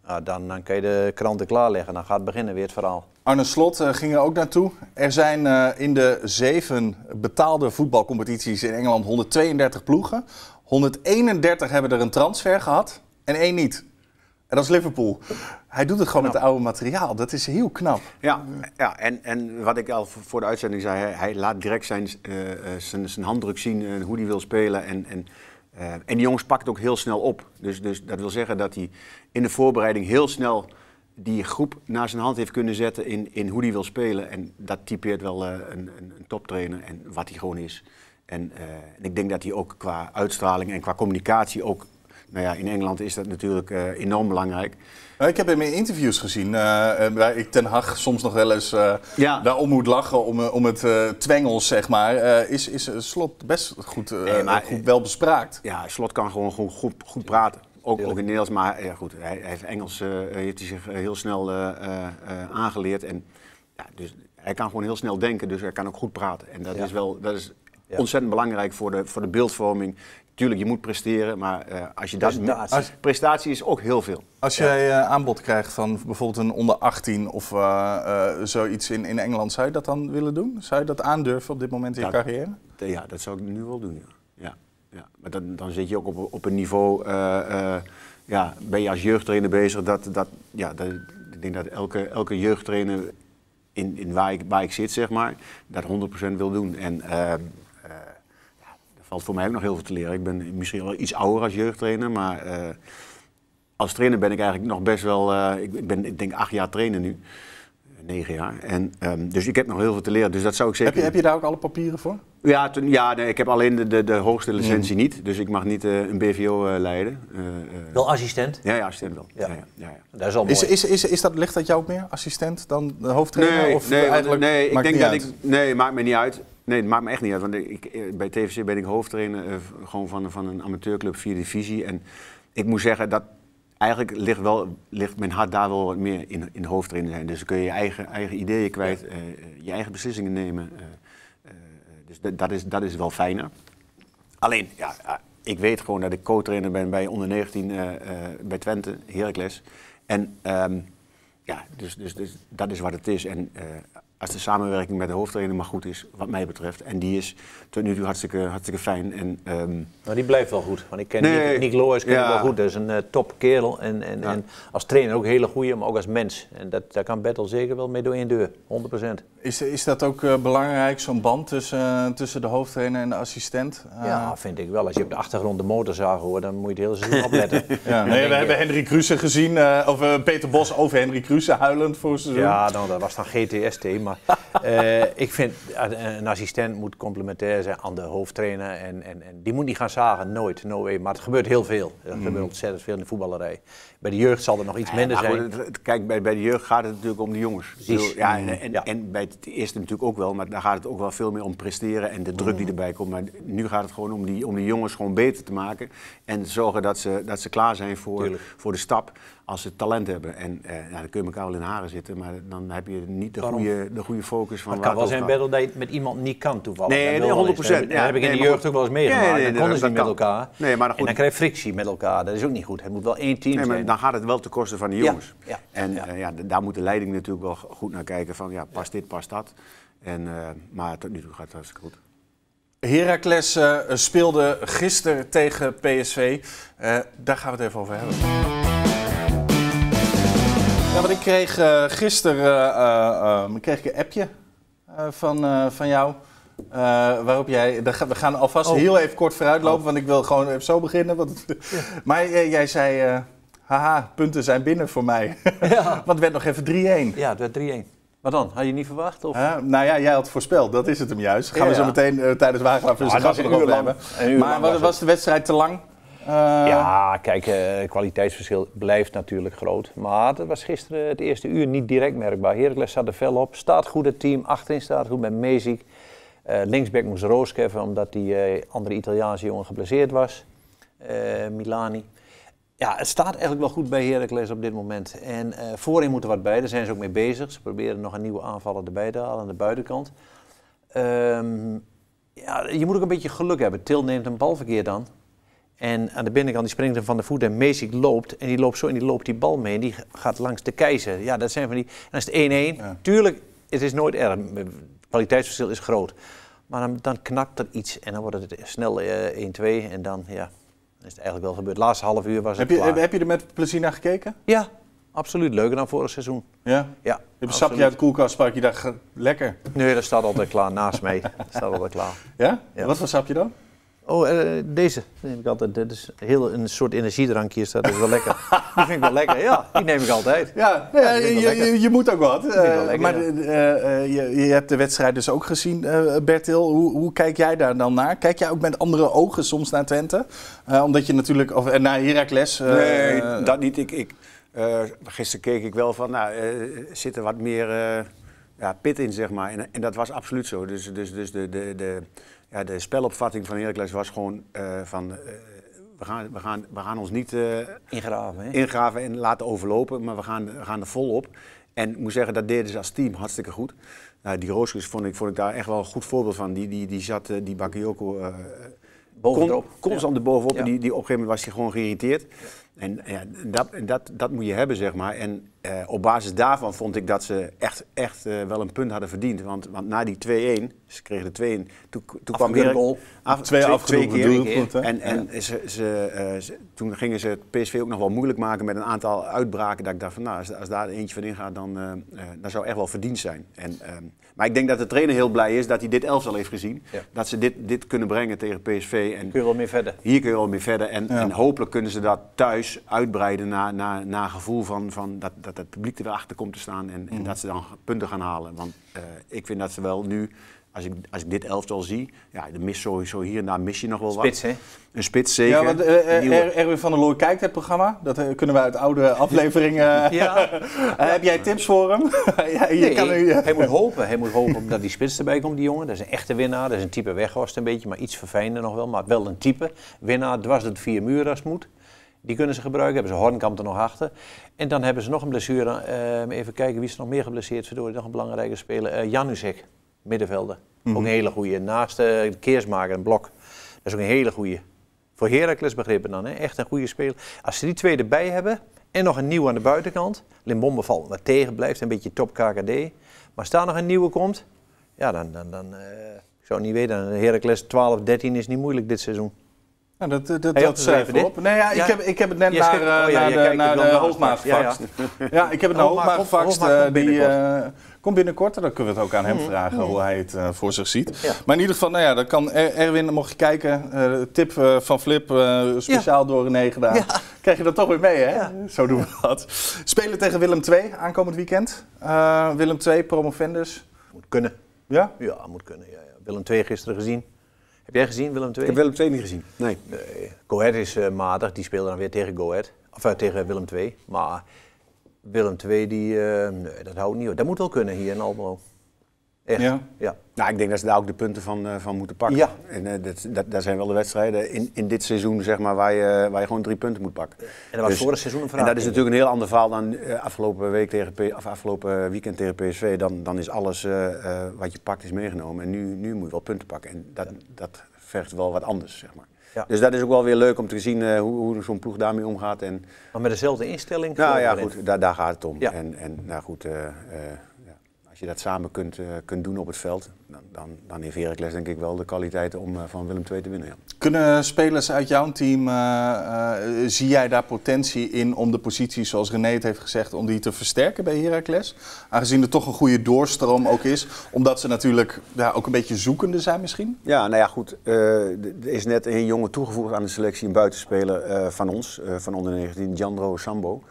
Dan kun je de kranten klaarleggen. Dan gaat beginnen weer het verhaal. Arne Slot ging er ook naartoe. Er zijn in de 7 betaalde voetbalcompetities in Engeland 132 ploegen. 131 hebben er een transfer gehad en 1 niet. En dat is Liverpool. Hij doet het gewoon met het oude materiaal. Dat is heel knap. Ja, en wat ik al voor de uitzending zei, hij laat direct zijn handdruk zien hoe hij wil spelen. En die jongens pakken het ook heel snel op. Dus dat wil zeggen dat hij in de voorbereiding heel snel die groep naar zijn hand heeft kunnen zetten in hoe hij wil spelen. En dat typeert wel een toptrainer en wat hij gewoon is. En ik denk dat hij ook qua uitstraling en qua communicatie ook... Nou ja, in Engeland is dat natuurlijk enorm belangrijk. Ik heb hem in interviews gezien, waar ik Ten Hag soms nog wel eens daarom moet lachen om het twengels, zeg maar. Is Slot best goed, goed wel bespraakt? Ja, Slot kan gewoon goed praten. Ook in het Nederlands, maar ja, goed, hij heeft Engels heeft hij zich heel snel aangeleerd. En, ja, dus hij kan gewoon heel snel denken, dus hij kan ook goed praten. En dat is ontzettend belangrijk voor de beeldvorming. Tuurlijk, je moet presteren, maar als je prestatie is ook heel veel. Als jij aanbod krijgt van bijvoorbeeld een onder 18 of zoiets in Engeland, zou je dat dan willen doen? Zou je dat aandurven op dit moment in je carrière? Ja, dat zou ik nu wel doen, ja. Maar dan zit je ook op een niveau, ben je als jeugdtrainer bezig. Ik denk dat elke jeugdtrainer in waar ik zit, zeg maar, dat 100% wil doen. En valt voor mij ook nog heel veel te leren. Ik ben misschien wel iets ouder als jeugdtrainer, maar als trainer ben ik eigenlijk nog best wel... ik denk 8 jaar trainer nu, 9 jaar. En, dus ik heb nog heel veel te leren, dus dat zou ik zeker... Heb je daar ook alle papieren voor? Nee, ik heb alleen de hoogste licentie niet, dus ik mag niet een BVO leiden. Wel assistent? Ja, assistent wel. Ja. Dat is al mooi. Ligt dat jou ook meer, assistent, dan de hoofdtrainer? Nee, maakt me niet uit. Nee, het maakt me echt niet uit, want bij TVC ben ik hoofdtrainer gewoon van een amateurclub 4e divisie. En ik moet zeggen dat eigenlijk ligt mijn hart daar wel wat meer in hoofdtrainer zijn. Dus dan kun je je eigen ideeën kwijt, je eigen beslissingen nemen. Dus dat is wel fijner. Alleen, ik weet gewoon dat ik co-trainer ben bij onder 19 bij Twente, Heracles. En dus dat is wat het is. En als de samenwerking met de hoofdtrainer maar goed is, wat mij betreft. En die is tot nu toe hartstikke fijn. En, maar die blijft wel goed. Want ik ken Nick Loijs wel goed. Dat is een top kerel. En als trainer ook een hele goeie, maar ook als mens. En daar kan Bertel zeker wel mee door één deur. 100%. Is dat ook belangrijk, zo'n band tussen de hoofdtrainer en de assistent? Ja, vind ik wel. Als je op de achtergrond de motorzaag hoort, dan moet je het hele seizoen opletten. We hebben Henry Kruse gezien, of Peter Bos over Henry Kruse huilend voor het seizoen. Ja, dat was dan GTST. Maar ik vind, een assistent moet complementair zijn aan de hoofdtrainer. En die moet niet gaan zagen, nooit. No way. Maar het gebeurt heel veel. Er gebeurt ontzettend veel in de voetballerij. Bij de jeugd zal er nog iets minder zijn. Kijk, bij de jeugd gaat het natuurlijk om de jongens. Precies. En bij het eerste natuurlijk ook wel, maar daar gaat het ook wel veel meer om presteren en de druk die erbij komt. Maar nu gaat het gewoon om die jongens gewoon beter te maken en zorgen dat ze klaar zijn voor de stap als ze talent hebben. En dan kun je elkaar wel in de haren zitten, maar dan heb je niet de goede focus van. Het kan wel zijn, Bertel, dat je het met iemand niet kan toevallig. Nee, 100%. Dat heb ik in de jeugd ook wel eens meegemaakt. Dan konden ze niet met elkaar. Nee, maar en dan krijg je frictie met elkaar. Dat is ook niet goed. Het moet wel één team zijn. Maar dan gaat het wel ten koste van de jongens. Ja. En daar moet de leiding natuurlijk wel goed naar kijken van past dit, past dat. Maar tot nu toe gaat het hartstikke goed. Heracles speelde gisteren tegen PSV. Daar gaan we het even over hebben. Ja, want ik kreeg gisteren een appje van jou. Waarop jij... We gaan alvast heel even kort vooruitlopen, want ik wil gewoon even zo beginnen. Maar jij zei... haha, punten zijn binnen voor mij. Ja. Want het werd nog even 3-1. Ja, het werd 3-1. Wat dan? Had je niet verwacht? Of? Nou ja, jij had voorspeld. Dat is het hem juist. Gaan we zo meteen tijdens Wagenaar Vs. Gas erover hebben. Maar was de wedstrijd te lang? Ja, kijk, het kwaliteitsverschil blijft natuurlijk groot. Maar dat was gisteren het eerste uur niet direct merkbaar. Heracles zat er fel op. Staat goed het team. Achterin staat goed met Meziek. Linksback moest Rooskeven omdat die andere Italiaanse jongen geblesseerd was. Milani. Ja, het staat eigenlijk wel goed bij Heracles op dit moment. En voorin moet er wat bij, daar zijn ze ook mee bezig. Ze proberen nog een nieuwe aanvaller erbij te halen aan de buitenkant. Je moet ook een beetje geluk hebben. Til neemt een balverkeer dan. En aan de binnenkant die springt hem van de voet en Meesik loopt. En die loopt zo en die loopt die bal mee en die gaat langs de Keizer. Ja, dat zijn van die... En dan is het 1-1. Ja. Tuurlijk, het is nooit erg. Het kwaliteitsverschil is groot. Maar dan knakt er iets en dan wordt het snel 1-2 en dan, ja, is het eigenlijk wel gebeurd. Het laatste half uur was het klaar. Heb je er met plezier naar gekeken? Ja, absoluut. Leuker dan vorig seizoen. Ja? Ja. Je hebt een sapje uit de koelkast, pak je dacht, lekker. Nee, dat staat altijd klaar naast mij. Dat staat altijd klaar. Ja? Ja. Wat voor sapje dan? Oh, deze. Die neem ik altijd. Dit is een soort energiedrankje. Dat is wel lekker. Die vind ik wel lekker. Ja, die neem ik altijd. Ja, je moet ook wat. Maar je hebt de wedstrijd dus ook gezien, Bertil. Hoe kijk jij daar dan naar? Kijk jij ook met andere ogen soms naar Twente? Omdat je natuurlijk... Of naar Heracles... nee, dat niet. Gisteren keek ik wel van... zit er wat meer pit in, zeg maar. En dat was absoluut zo. Dus de spelopvatting van Heracles was gewoon we gaan ons niet ingraven en laten overlopen, maar we gaan er vol op. En ik moet zeggen, dat deden ze als team hartstikke goed. Die Roosjes vond ik daar echt wel een goed voorbeeld van. Die zat, die Bakayoko, constant erbovenop en die op een gegeven moment was hij gewoon geïrriteerd. En dat moet je hebben, zeg maar. En op basis daarvan vond ik dat ze echt wel een punt hadden verdiend. Want na die 2-1, ze kregen de 2-1, toen kwam weer twee keer. En toen gingen ze het PSV ook nog wel moeilijk maken met een aantal uitbraken. Dat ik dacht van, als daar eentje van ingaat, dan zou echt wel verdiend zijn. Maar ik denk dat de trainer heel blij is dat hij dit elftal heeft gezien. Ja. Dat ze dit kunnen brengen tegen PSV. En kun je wel meer verder. Hier kun je wel meer verder. En hopelijk kunnen ze dat thuis uitbreiden naar gevoel van dat het publiek erachter komt te staan. En dat ze dan punten gaan halen. Want ik vind dat ze wel nu... Als ik dit elftal zie, dan mis sowieso hier en daar mis je nog wel spits, wat. Hè? Een spits, zeker. Ja, want Erwin van der Looy kijkt het programma. Dat kunnen we uit oude afleveringen. Heb jij tips voor hem? Hij moet hopen dat die spits erbij komt, die jongen. Dat is een echte winnaar. Dat is een type Weghorst een beetje, maar iets verfijnder nog wel. Maar wel een type winnaar, dwars door de 4 muren als het moet. Die kunnen ze gebruiken. Hebben ze Hornkamp er nog achter. En dan hebben ze nog een blessure. Even kijken, wie is er nog meer geblesseerd? Verdorie, nog een belangrijke speler. Januzek. Middenvelder. Ook een hele goeie. Naast de Keersmaker en Blok. Dat is ook een hele goeie. Voor Heracles begrippen dan. Hè? Echt een goede speler. Als ze die twee erbij hebben. En nog een nieuw aan de buitenkant. Limbombe valt wat tegen. Blijft een beetje top KKD. Maar als daar nog een nieuwe komt. Ja, dan ik zou niet weten. Heracles 12-13 is niet moeilijk dit seizoen. Nou, dat schrijven we op. Nee, ik heb het net naar de Hoogmaat gefaxt. Ja, ik heb het naar Hoogmaat gefaxt. Die komt binnenkort en dan kunnen we het ook aan hem vragen hoe hij het voor zich ziet. Ja. Maar in ieder geval, dan kan Erwin, mocht je kijken, tip van Flip, speciaal door René gedaan. Ja. Krijg je dat toch weer mee, hè? Ja. Zo doen we dat. Spelen tegen Willem II aankomend weekend. Willem II, promovendus. Moet kunnen. Ja? Ja, moet kunnen. Ja. Willem II gisteren gezien. Heb jij gezien, Willem II? Ik heb Willem II niet gezien, nee. Go Ahead is matig, die speelde dan weer tegen Go Ahead. Of tegen Willem II. Maar Willem II, nee, dat houdt niet op. Dat moet wel kunnen hier in Almelo. Echt, ja. Nou, ik denk dat ze daar ook de punten van moeten pakken. Ja. En daar zijn wel de wedstrijden in dit seizoen, zeg maar, waar je gewoon 3 punten moet pakken. En dat was voor het seizoen een vraag. En dat is natuurlijk een heel ander verhaal dan afgelopen weekend tegen PSV. Dan is alles wat je pakt is meegenomen. En nu moet je wel punten pakken. En dat vergt wel wat anders, zeg maar. Ja. Dus dat is ook wel weer leuk om te zien hoe zo'n ploeg daarmee omgaat. Maar met dezelfde instelling? Nou ja, goed, daar gaat het om. Ja. En nou goed... als je dat samen kunt doen op het veld, dan heeft Heracles denk ik wel de kwaliteiten om van Willem II te winnen. Ja. Kunnen spelers uit jouw team, zie jij daar potentie in om de positie, zoals René het heeft gezegd, om die te versterken bij Heracles? Aangezien er toch een goede doorstroom ook is, omdat ze natuurlijk ook een beetje zoekende zijn misschien? Ja, nou ja goed, er is net een jongen toegevoegd aan de selectie, een buitenspeler van ons, van onder 19, Jandro Sambo.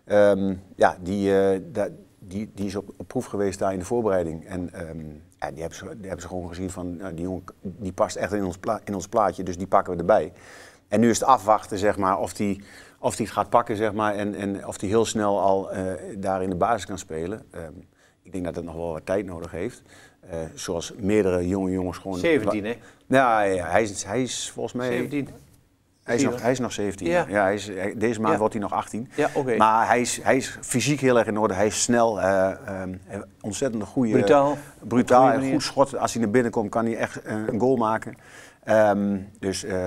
Die is op proef geweest daar in de voorbereiding. En die hebben ze gewoon gezien van, die jongen die past echt in ons plaatje, dus die pakken we erbij. En nu is het afwachten, zeg maar, of die het gaat pakken, zeg maar, en of die heel snel al daar in de basis kan spelen. Ik denk dat het nog wel wat tijd nodig heeft. Zoals meerdere jonge jongens gewoon... 17, hè? Nou ja, hij is volgens mij... 17. Hij is nog 17. Ja. Deze maand wordt hij nog 18. Ja, okay. Maar hij is fysiek heel erg in orde. Hij is snel, ontzettend een goede... Brutaal en goed schot. Als hij naar binnen komt, kan hij echt een goal maken.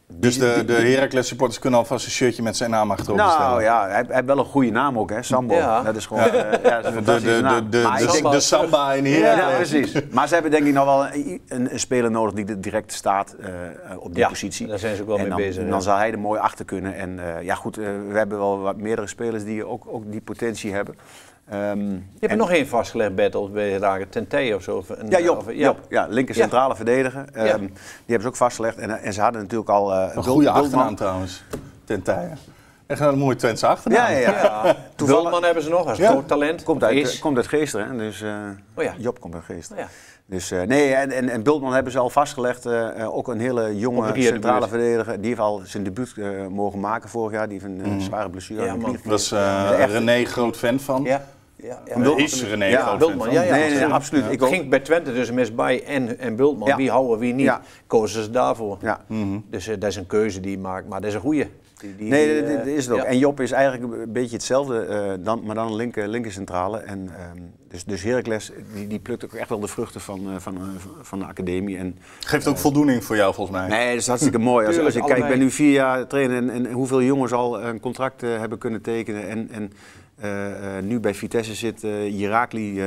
Dus de Heracles supporters kunnen alvast een shirtje met zijn naam achterover stellen. Nou ja, hij heeft wel een goede naam ook, hè, Sambo. Ja. Dat is gewoon dat is een fantastische naam. De Samba in Heracles. Ja, precies. Maar ze hebben denk ik nog wel een speler nodig die direct staat op die positie. Daar zijn ze ook wel mee bezig. En dan zal hij er mooi achter kunnen. En ja goed, we hebben wel wat meerdere spelers die ook die potentie hebben. Je hebt er nog één vastgelegd, Bertel, bij Raken Tentee of zo. Job. Ja, linker centrale verdediger. Die hebben ze ook vastgelegd. En ze hadden natuurlijk al een goede achternaam trouwens, Tentee. Echt een mooie Twentse achternaam. Ja. Bultman hebben ze nog, als groot talent. Komt uit Geesteren, dus Job komt uit Geesteren. Ja. Dus en Bultman hebben ze al vastgelegd, ook een hele jonge centrale verdediger. Die heeft al zijn debuut mogen maken vorig jaar. Die heeft een zware blessure. Ja, daar was René groot fan van. Ja. Is René groot fan van? Nee, absoluut. Ik ging bij Twente dus mis bij en Bultman. Wie houden, wie niet. Ja. Kozen ze daarvoor. Ja. Dus dat is een keuze die je maakt, maar dat is een goeie. Dat is het ook. En Job is eigenlijk een beetje hetzelfde, maar dan linker centrale. En, dus Heracles die plukt ook echt wel de vruchten van de academie. En, geeft ook voldoening voor jou volgens mij. Nee, dat is hartsterk mooi. Als je kijkt, ik ben nu 4 jaar trainer en hoeveel jongens al een contract hebben kunnen tekenen. En nu bij Vitesse zit Jirakli,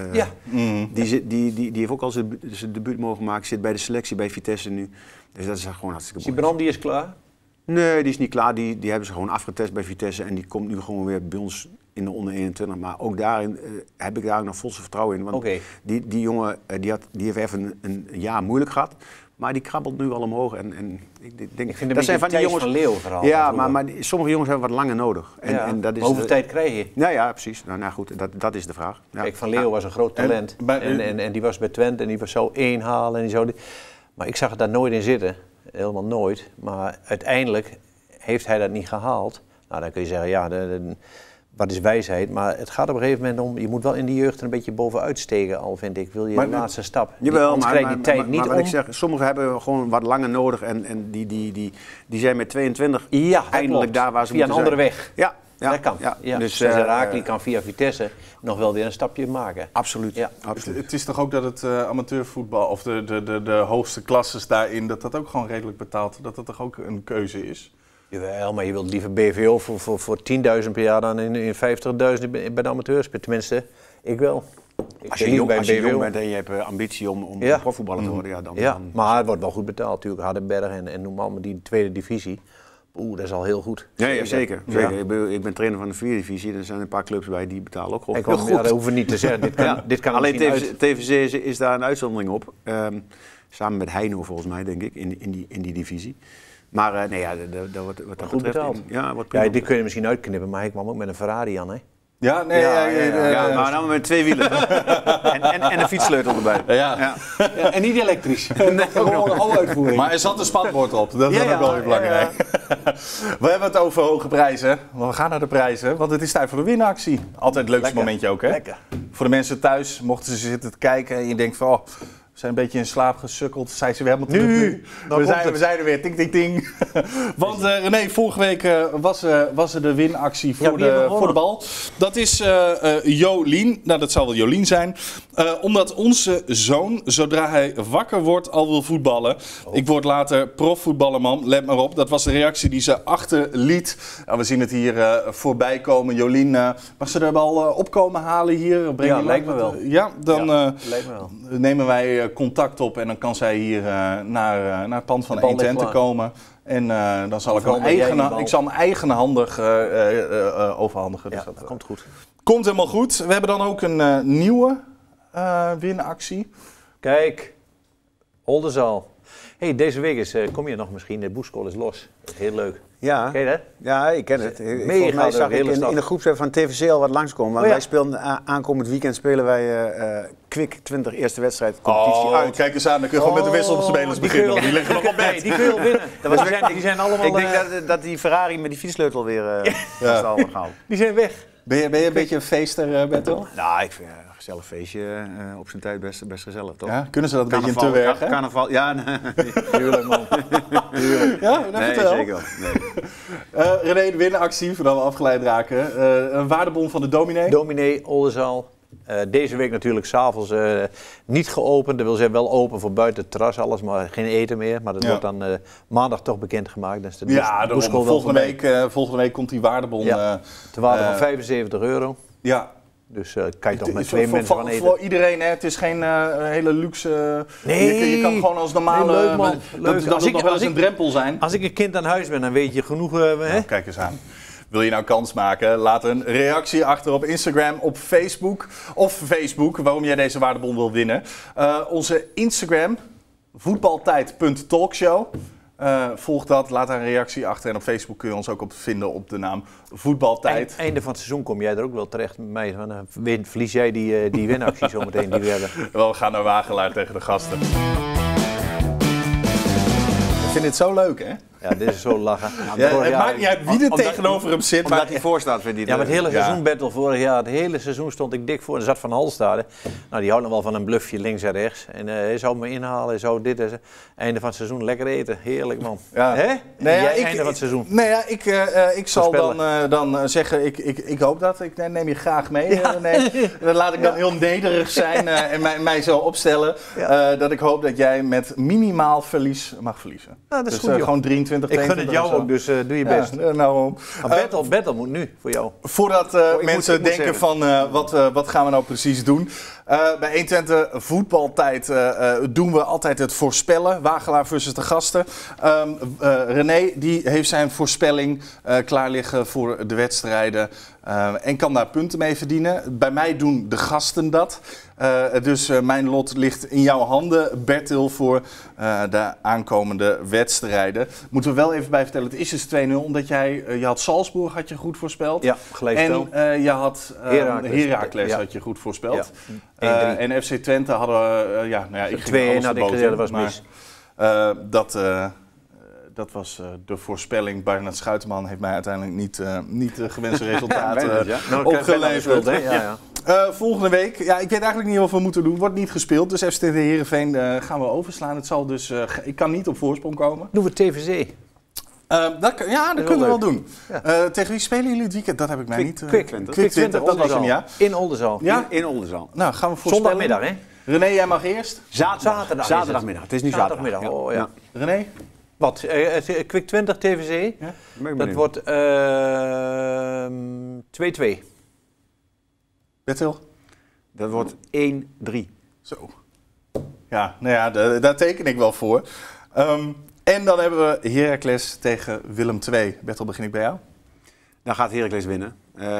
die heeft ook al zijn debuut mogen maken. Zit bij de selectie bij Vitesse nu. Dus dat is gewoon hartstikke mooi. Sibran, die is klaar? Nee, die is niet klaar. Die hebben ze gewoon afgetest bij Vitesse en die komt nu gewoon weer bij ons in de onder 21. Maar ook daarin heb ik daar nog volste vertrouwen in. Want die jongen die heeft even een jaar moeilijk gehad. Maar die krabbelt nu al omhoog. En ik denk dat zijn van die jongens van Leeuw verhaal. Ja, maar sommige jongens hebben wat langer nodig. En dat is, hoeveel tijd krijg je? Ja, precies. Nou goed, dat is de vraag. Ja. Kijk, Van Leeuw was een groot talent. En die was bij Twente en die zou 1 halen. En die zou maar ik zag het daar nooit in zitten. Helemaal nooit. Maar uiteindelijk heeft hij dat niet gehaald. Nou, dan kun je zeggen, wat is wijsheid? Maar het gaat op een gegeven moment om, je moet wel in die jeugd er een beetje bovenuit steken, al vind ik. Wil je de laatste stap? Jawel, maar die tijd niet wat ik zeg, sommigen hebben gewoon wat langer nodig en die zijn met 22 eindelijk daar waar ze via moeten een andere weg. Ja. Dat kan. Ja. Dus Herakles kan via Vitesse nog wel weer een stapje maken. Absoluut. Ja. Het is toch ook dat het amateurvoetbal of de hoogste klasses daarin, dat ook gewoon redelijk betaalt. Dat toch ook een keuze is? Jawel, maar je wilt liever BVO voor 10.000 per jaar dan in 50.000 bij de amateurs. Tenminste, ik wel. Als je jong bent en je hebt ambitie om profvoetballer te worden, dan... Maar het wordt wel goed betaald natuurlijk. Hardenberg en noem maar die tweede divisie. Dat is al heel goed. Ja, zeker. Ja. Ik ben trainer van de 4e divisie. Er zijn een paar clubs bij die betalen ook gewoon goed. Ja, dat hoeven we niet te zeggen. Dit kan alleen TVC is daar een uitzondering op. Samen met Heino volgens mij, denk ik, in die divisie. Maar dat wordt goed betaald. Die kun je misschien uitknippen, maar hij kwam ook met een Ferrari aan, hè? Ja, maar dan met 2 wielen. en een fietssleutel erbij. Ja, en niet elektrisch. Gewoon alle uitvoering. Maar er zat een spanbord op, dat is ook wel weer belangrijk. We hebben het over hoge prijzen. We gaan naar de prijzen, want het is tijd voor de winactie. Altijd het leukste momentje ook, hè? Lekker. Voor de mensen thuis, mochten ze zitten te kijken en je denkt van... We zijn een beetje in slaap gesukkeld. Zijn ze weer helemaal terug nu? We zijn er weer. Ting, ting, ting. Want René, vorige week was er de winactie voor de bal. Dat is Jolien. Nou, dat zal wel Jolien zijn. Omdat onze zoon, zodra hij wakker wordt, al wil voetballen. Ik word later profvoetballerman. Let maar op. Dat was de reactie die ze achterliet. We zien het hier voorbij komen. Jolien, mag ze de bal opkomen halen hier? Lijkt me wel. Ja, dan lijkt me wel. Nemen wij contact op en dan kan zij hier naar het pand van 120 komen. En dan zal ik zal hem eigenhandig overhandigen. Dus dat komt goed. Komt helemaal goed. We hebben dan ook een nieuwe winactie. Kijk, Oldenzaal. Hey, deze week kom je nog misschien, de Boeskol is los. Heel leuk. Ja. Ken je dat? Ja, ik ken het. Volgens mij zag ik in de groepsapp van TVC al wat langskomen. Maar wij spelen aankomend weekend spelen wij Kwik 20 eerste wedstrijd competitie uit. Kijk eens aan, dan kun je gewoon met de wisselspelers beginnen. Die liggen nog op bed. Die kun je wel winnen. Die zijn allemaal... Ik denk dat die Ferrari met die fietssleutel weer gehaald. Die zijn weg. Ben je een beetje een feester, Bertel? Nou, ik vind een gezellig feestje op zijn tijd best gezellig, toch? Ja, kunnen ze dat een beetje in te werken? Carnaval, ja. Tuurlijk, man. Ja, vertel. Zeker wel. Nee. René, de winactie, voordat we afgeleid raken. Een waardebon van de dominee. Dominee, Oldenzaal. Deze week natuurlijk s'avonds niet geopend. Dat wil zeggen wel open voor buiten het terras, alles, maar geen eten meer. Maar dat wordt dan maandag toch bekendgemaakt. Dus volgende week komt die waardebon. Ter waarde van €75. Ja. Dus kan je toch met 2 mensen van eten. Voor iedereen, hè? Het is geen hele luxe... Nee. Je kan gewoon als normale... Nee, leuk man. Leuk. Dat nog wel eens een drempel zijn. Als ik een kind aan huis ben, dan weet je genoeg... Nou, kijk eens aan. Wil je nou kans maken? Laat een reactie achter op Instagram, op Facebook. Of Facebook, waarom jij deze waardebon wil winnen. Onze Instagram, voetbaltijd.talkshow. Volg dat, laat daar een reactie achter. En op Facebook kun je ons ook vinden op de naam Voetbaltijd. Einde van het seizoen kom jij er ook wel terecht met mij. Verlies jij die winactie zometeen die we hebben. We gaan naar Wagelaar tegen de gasten. Ik vind dit zo leuk, hè? Ja, dit is zo lachen. Het maakt niet uit wie er tegenover hem zit. Omdat hij voor staat, vindt hij het hele seizoen battle vorig jaar. Het hele seizoen stond ik dik voor. Er zat Van Halstade. Nou, die houdt nog wel van een bluffje links en rechts. En hij zou me inhalen, hij zou dit. Einde van het seizoen lekker eten. Heerlijk, man. Ja. Hè? Einde van het seizoen. Ik zal dan zeggen, ik hoop dat. Ik neem je graag mee. Ja. Dan laat ik dan heel nederig zijn en mij zo opstellen. Ja. Dat ik hoop dat jij met minimaal verlies mag verliezen. Nou, dat is dus goed, gewoon 23. Ik gun het jou ook, dus doe je best. Battle moet nu voor jou. Voordat mensen denken van wat gaan we nou precies doen. Bij 120 voetbaltijd doen we altijd het voorspellen. Wagelaar versus de gasten. René die heeft zijn voorspelling klaar liggen voor de wedstrijden. En kan daar punten mee verdienen. Bij mij doen de gasten dat. Dus mijn lot ligt in jouw handen, Bertil, voor de aankomende wedstrijden. Moeten we wel even bij vertellen, het is dus 2-0, omdat je had Salzburg had je goed voorspeld. Ja, gelijkspel. En je had Heracles had je goed voorspeld. Ja. En FC Twente hadden, ik ging 2-1 had ik gezegd, dat was mis. Dat was de voorspelling. Bernard Schuiterman heeft mij uiteindelijk niet de gewenste resultaten opgeleverd. Volgende week, ik weet eigenlijk niet wat we moeten doen. Wordt niet gespeeld, dus FC Heerenveen gaan we overslaan. Het zal dus, ik kan niet op voorsprong komen. Doen we TVC? Dat kunnen we wel doen. Ja. Tegen wie spelen jullie het weekend? Dat heb ik mij niet... Kwik 20, dat was hem, ja. In Oldenzaal. Ja? In Oldenzaal. Nou, gaan we voorspellen. Zondagmiddag, hè? René, jij mag eerst. Zaterdagmiddag. Het is nu zaterdag. Oh, ja. René? Wat? Kwik 20 TVC? Ja? Dat wordt 2-2. Bertil? Dat wordt 1-3. Zo. Ja, nou ja, daar teken ik wel voor. En dan hebben we Heracles tegen Willem II. Bertil, begin ik bij jou? Dan gaat Heracles winnen.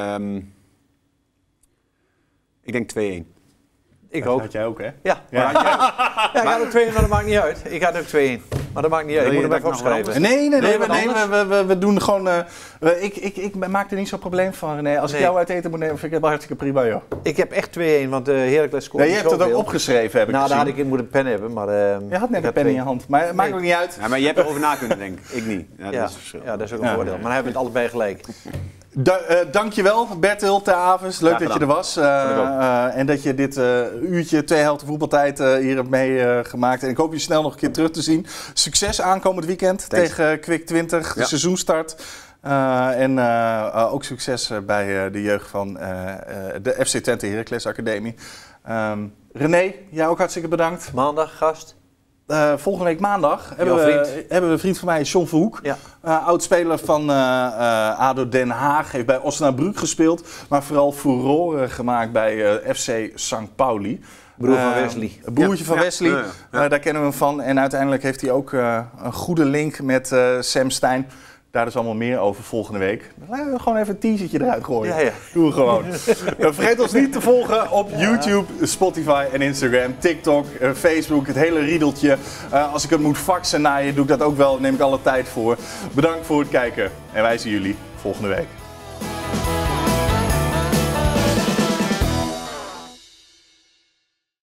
Ik denk 2-1. Ik ook. Dat jij ook, hè? Ja. Ik had ook 2-1, maar dat maakt niet uit. Ik had ook 2-1. Maar dat maakt niet uit. Ik moet hem even opschrijven. Nee, we doen gewoon... Ik maak er niet zo'n probleem van, René. Als ik jou uit eten moet nemen, vind ik het wel hartstikke prima, joh. Ik heb echt 2-1, want Heracles scoort je hebt het ook opgeschreven, heb ik gezien. Daar had ik moeten een pen hebben, maar... je had net een pen in je hand, maar het maakt ook niet uit. Ja, maar je hebt erover na kunnen denken. Ik niet. Ja, dat is het verschil. Ja, dat is ook een voordeel. Maar dan hebben we het allebei gelijk. Dankjewel, Bertil ter Avens. Leuk dat je er was. En dat je dit uurtje, 2 helften voetbaltijd hier hebt meegemaakt. En ik hoop je snel nog een keer terug te zien. Succes aankomend weekend tegen Kwik 20, de seizoenstart. En ook succes bij de jeugd van de FC Twente Heracles Academie. René, jij ook hartstikke bedankt. Maandag, gast. Volgende week maandag hebben we een vriend van mij, John Verhoek. Ja. Oud-speler van ADO Den Haag. Heeft bij Osnabrück gespeeld. Maar vooral furoren gemaakt bij FC St. Pauli. Broer van Wesley. Broertje van Wesley. Daar kennen we hem van. En uiteindelijk heeft hij ook een goede link met Sam Stein. Daar is allemaal meer over volgende week. Laten we gewoon even een teasertje eruit gooien. Ja. Doen we gewoon. Vergeet ons niet te volgen op YouTube, Spotify en Instagram, TikTok, Facebook, het hele riedeltje. Als ik het moet faxen naar je, doe ik dat ook wel. Neem ik alle tijd voor. Bedankt voor het kijken en wij zien jullie volgende week.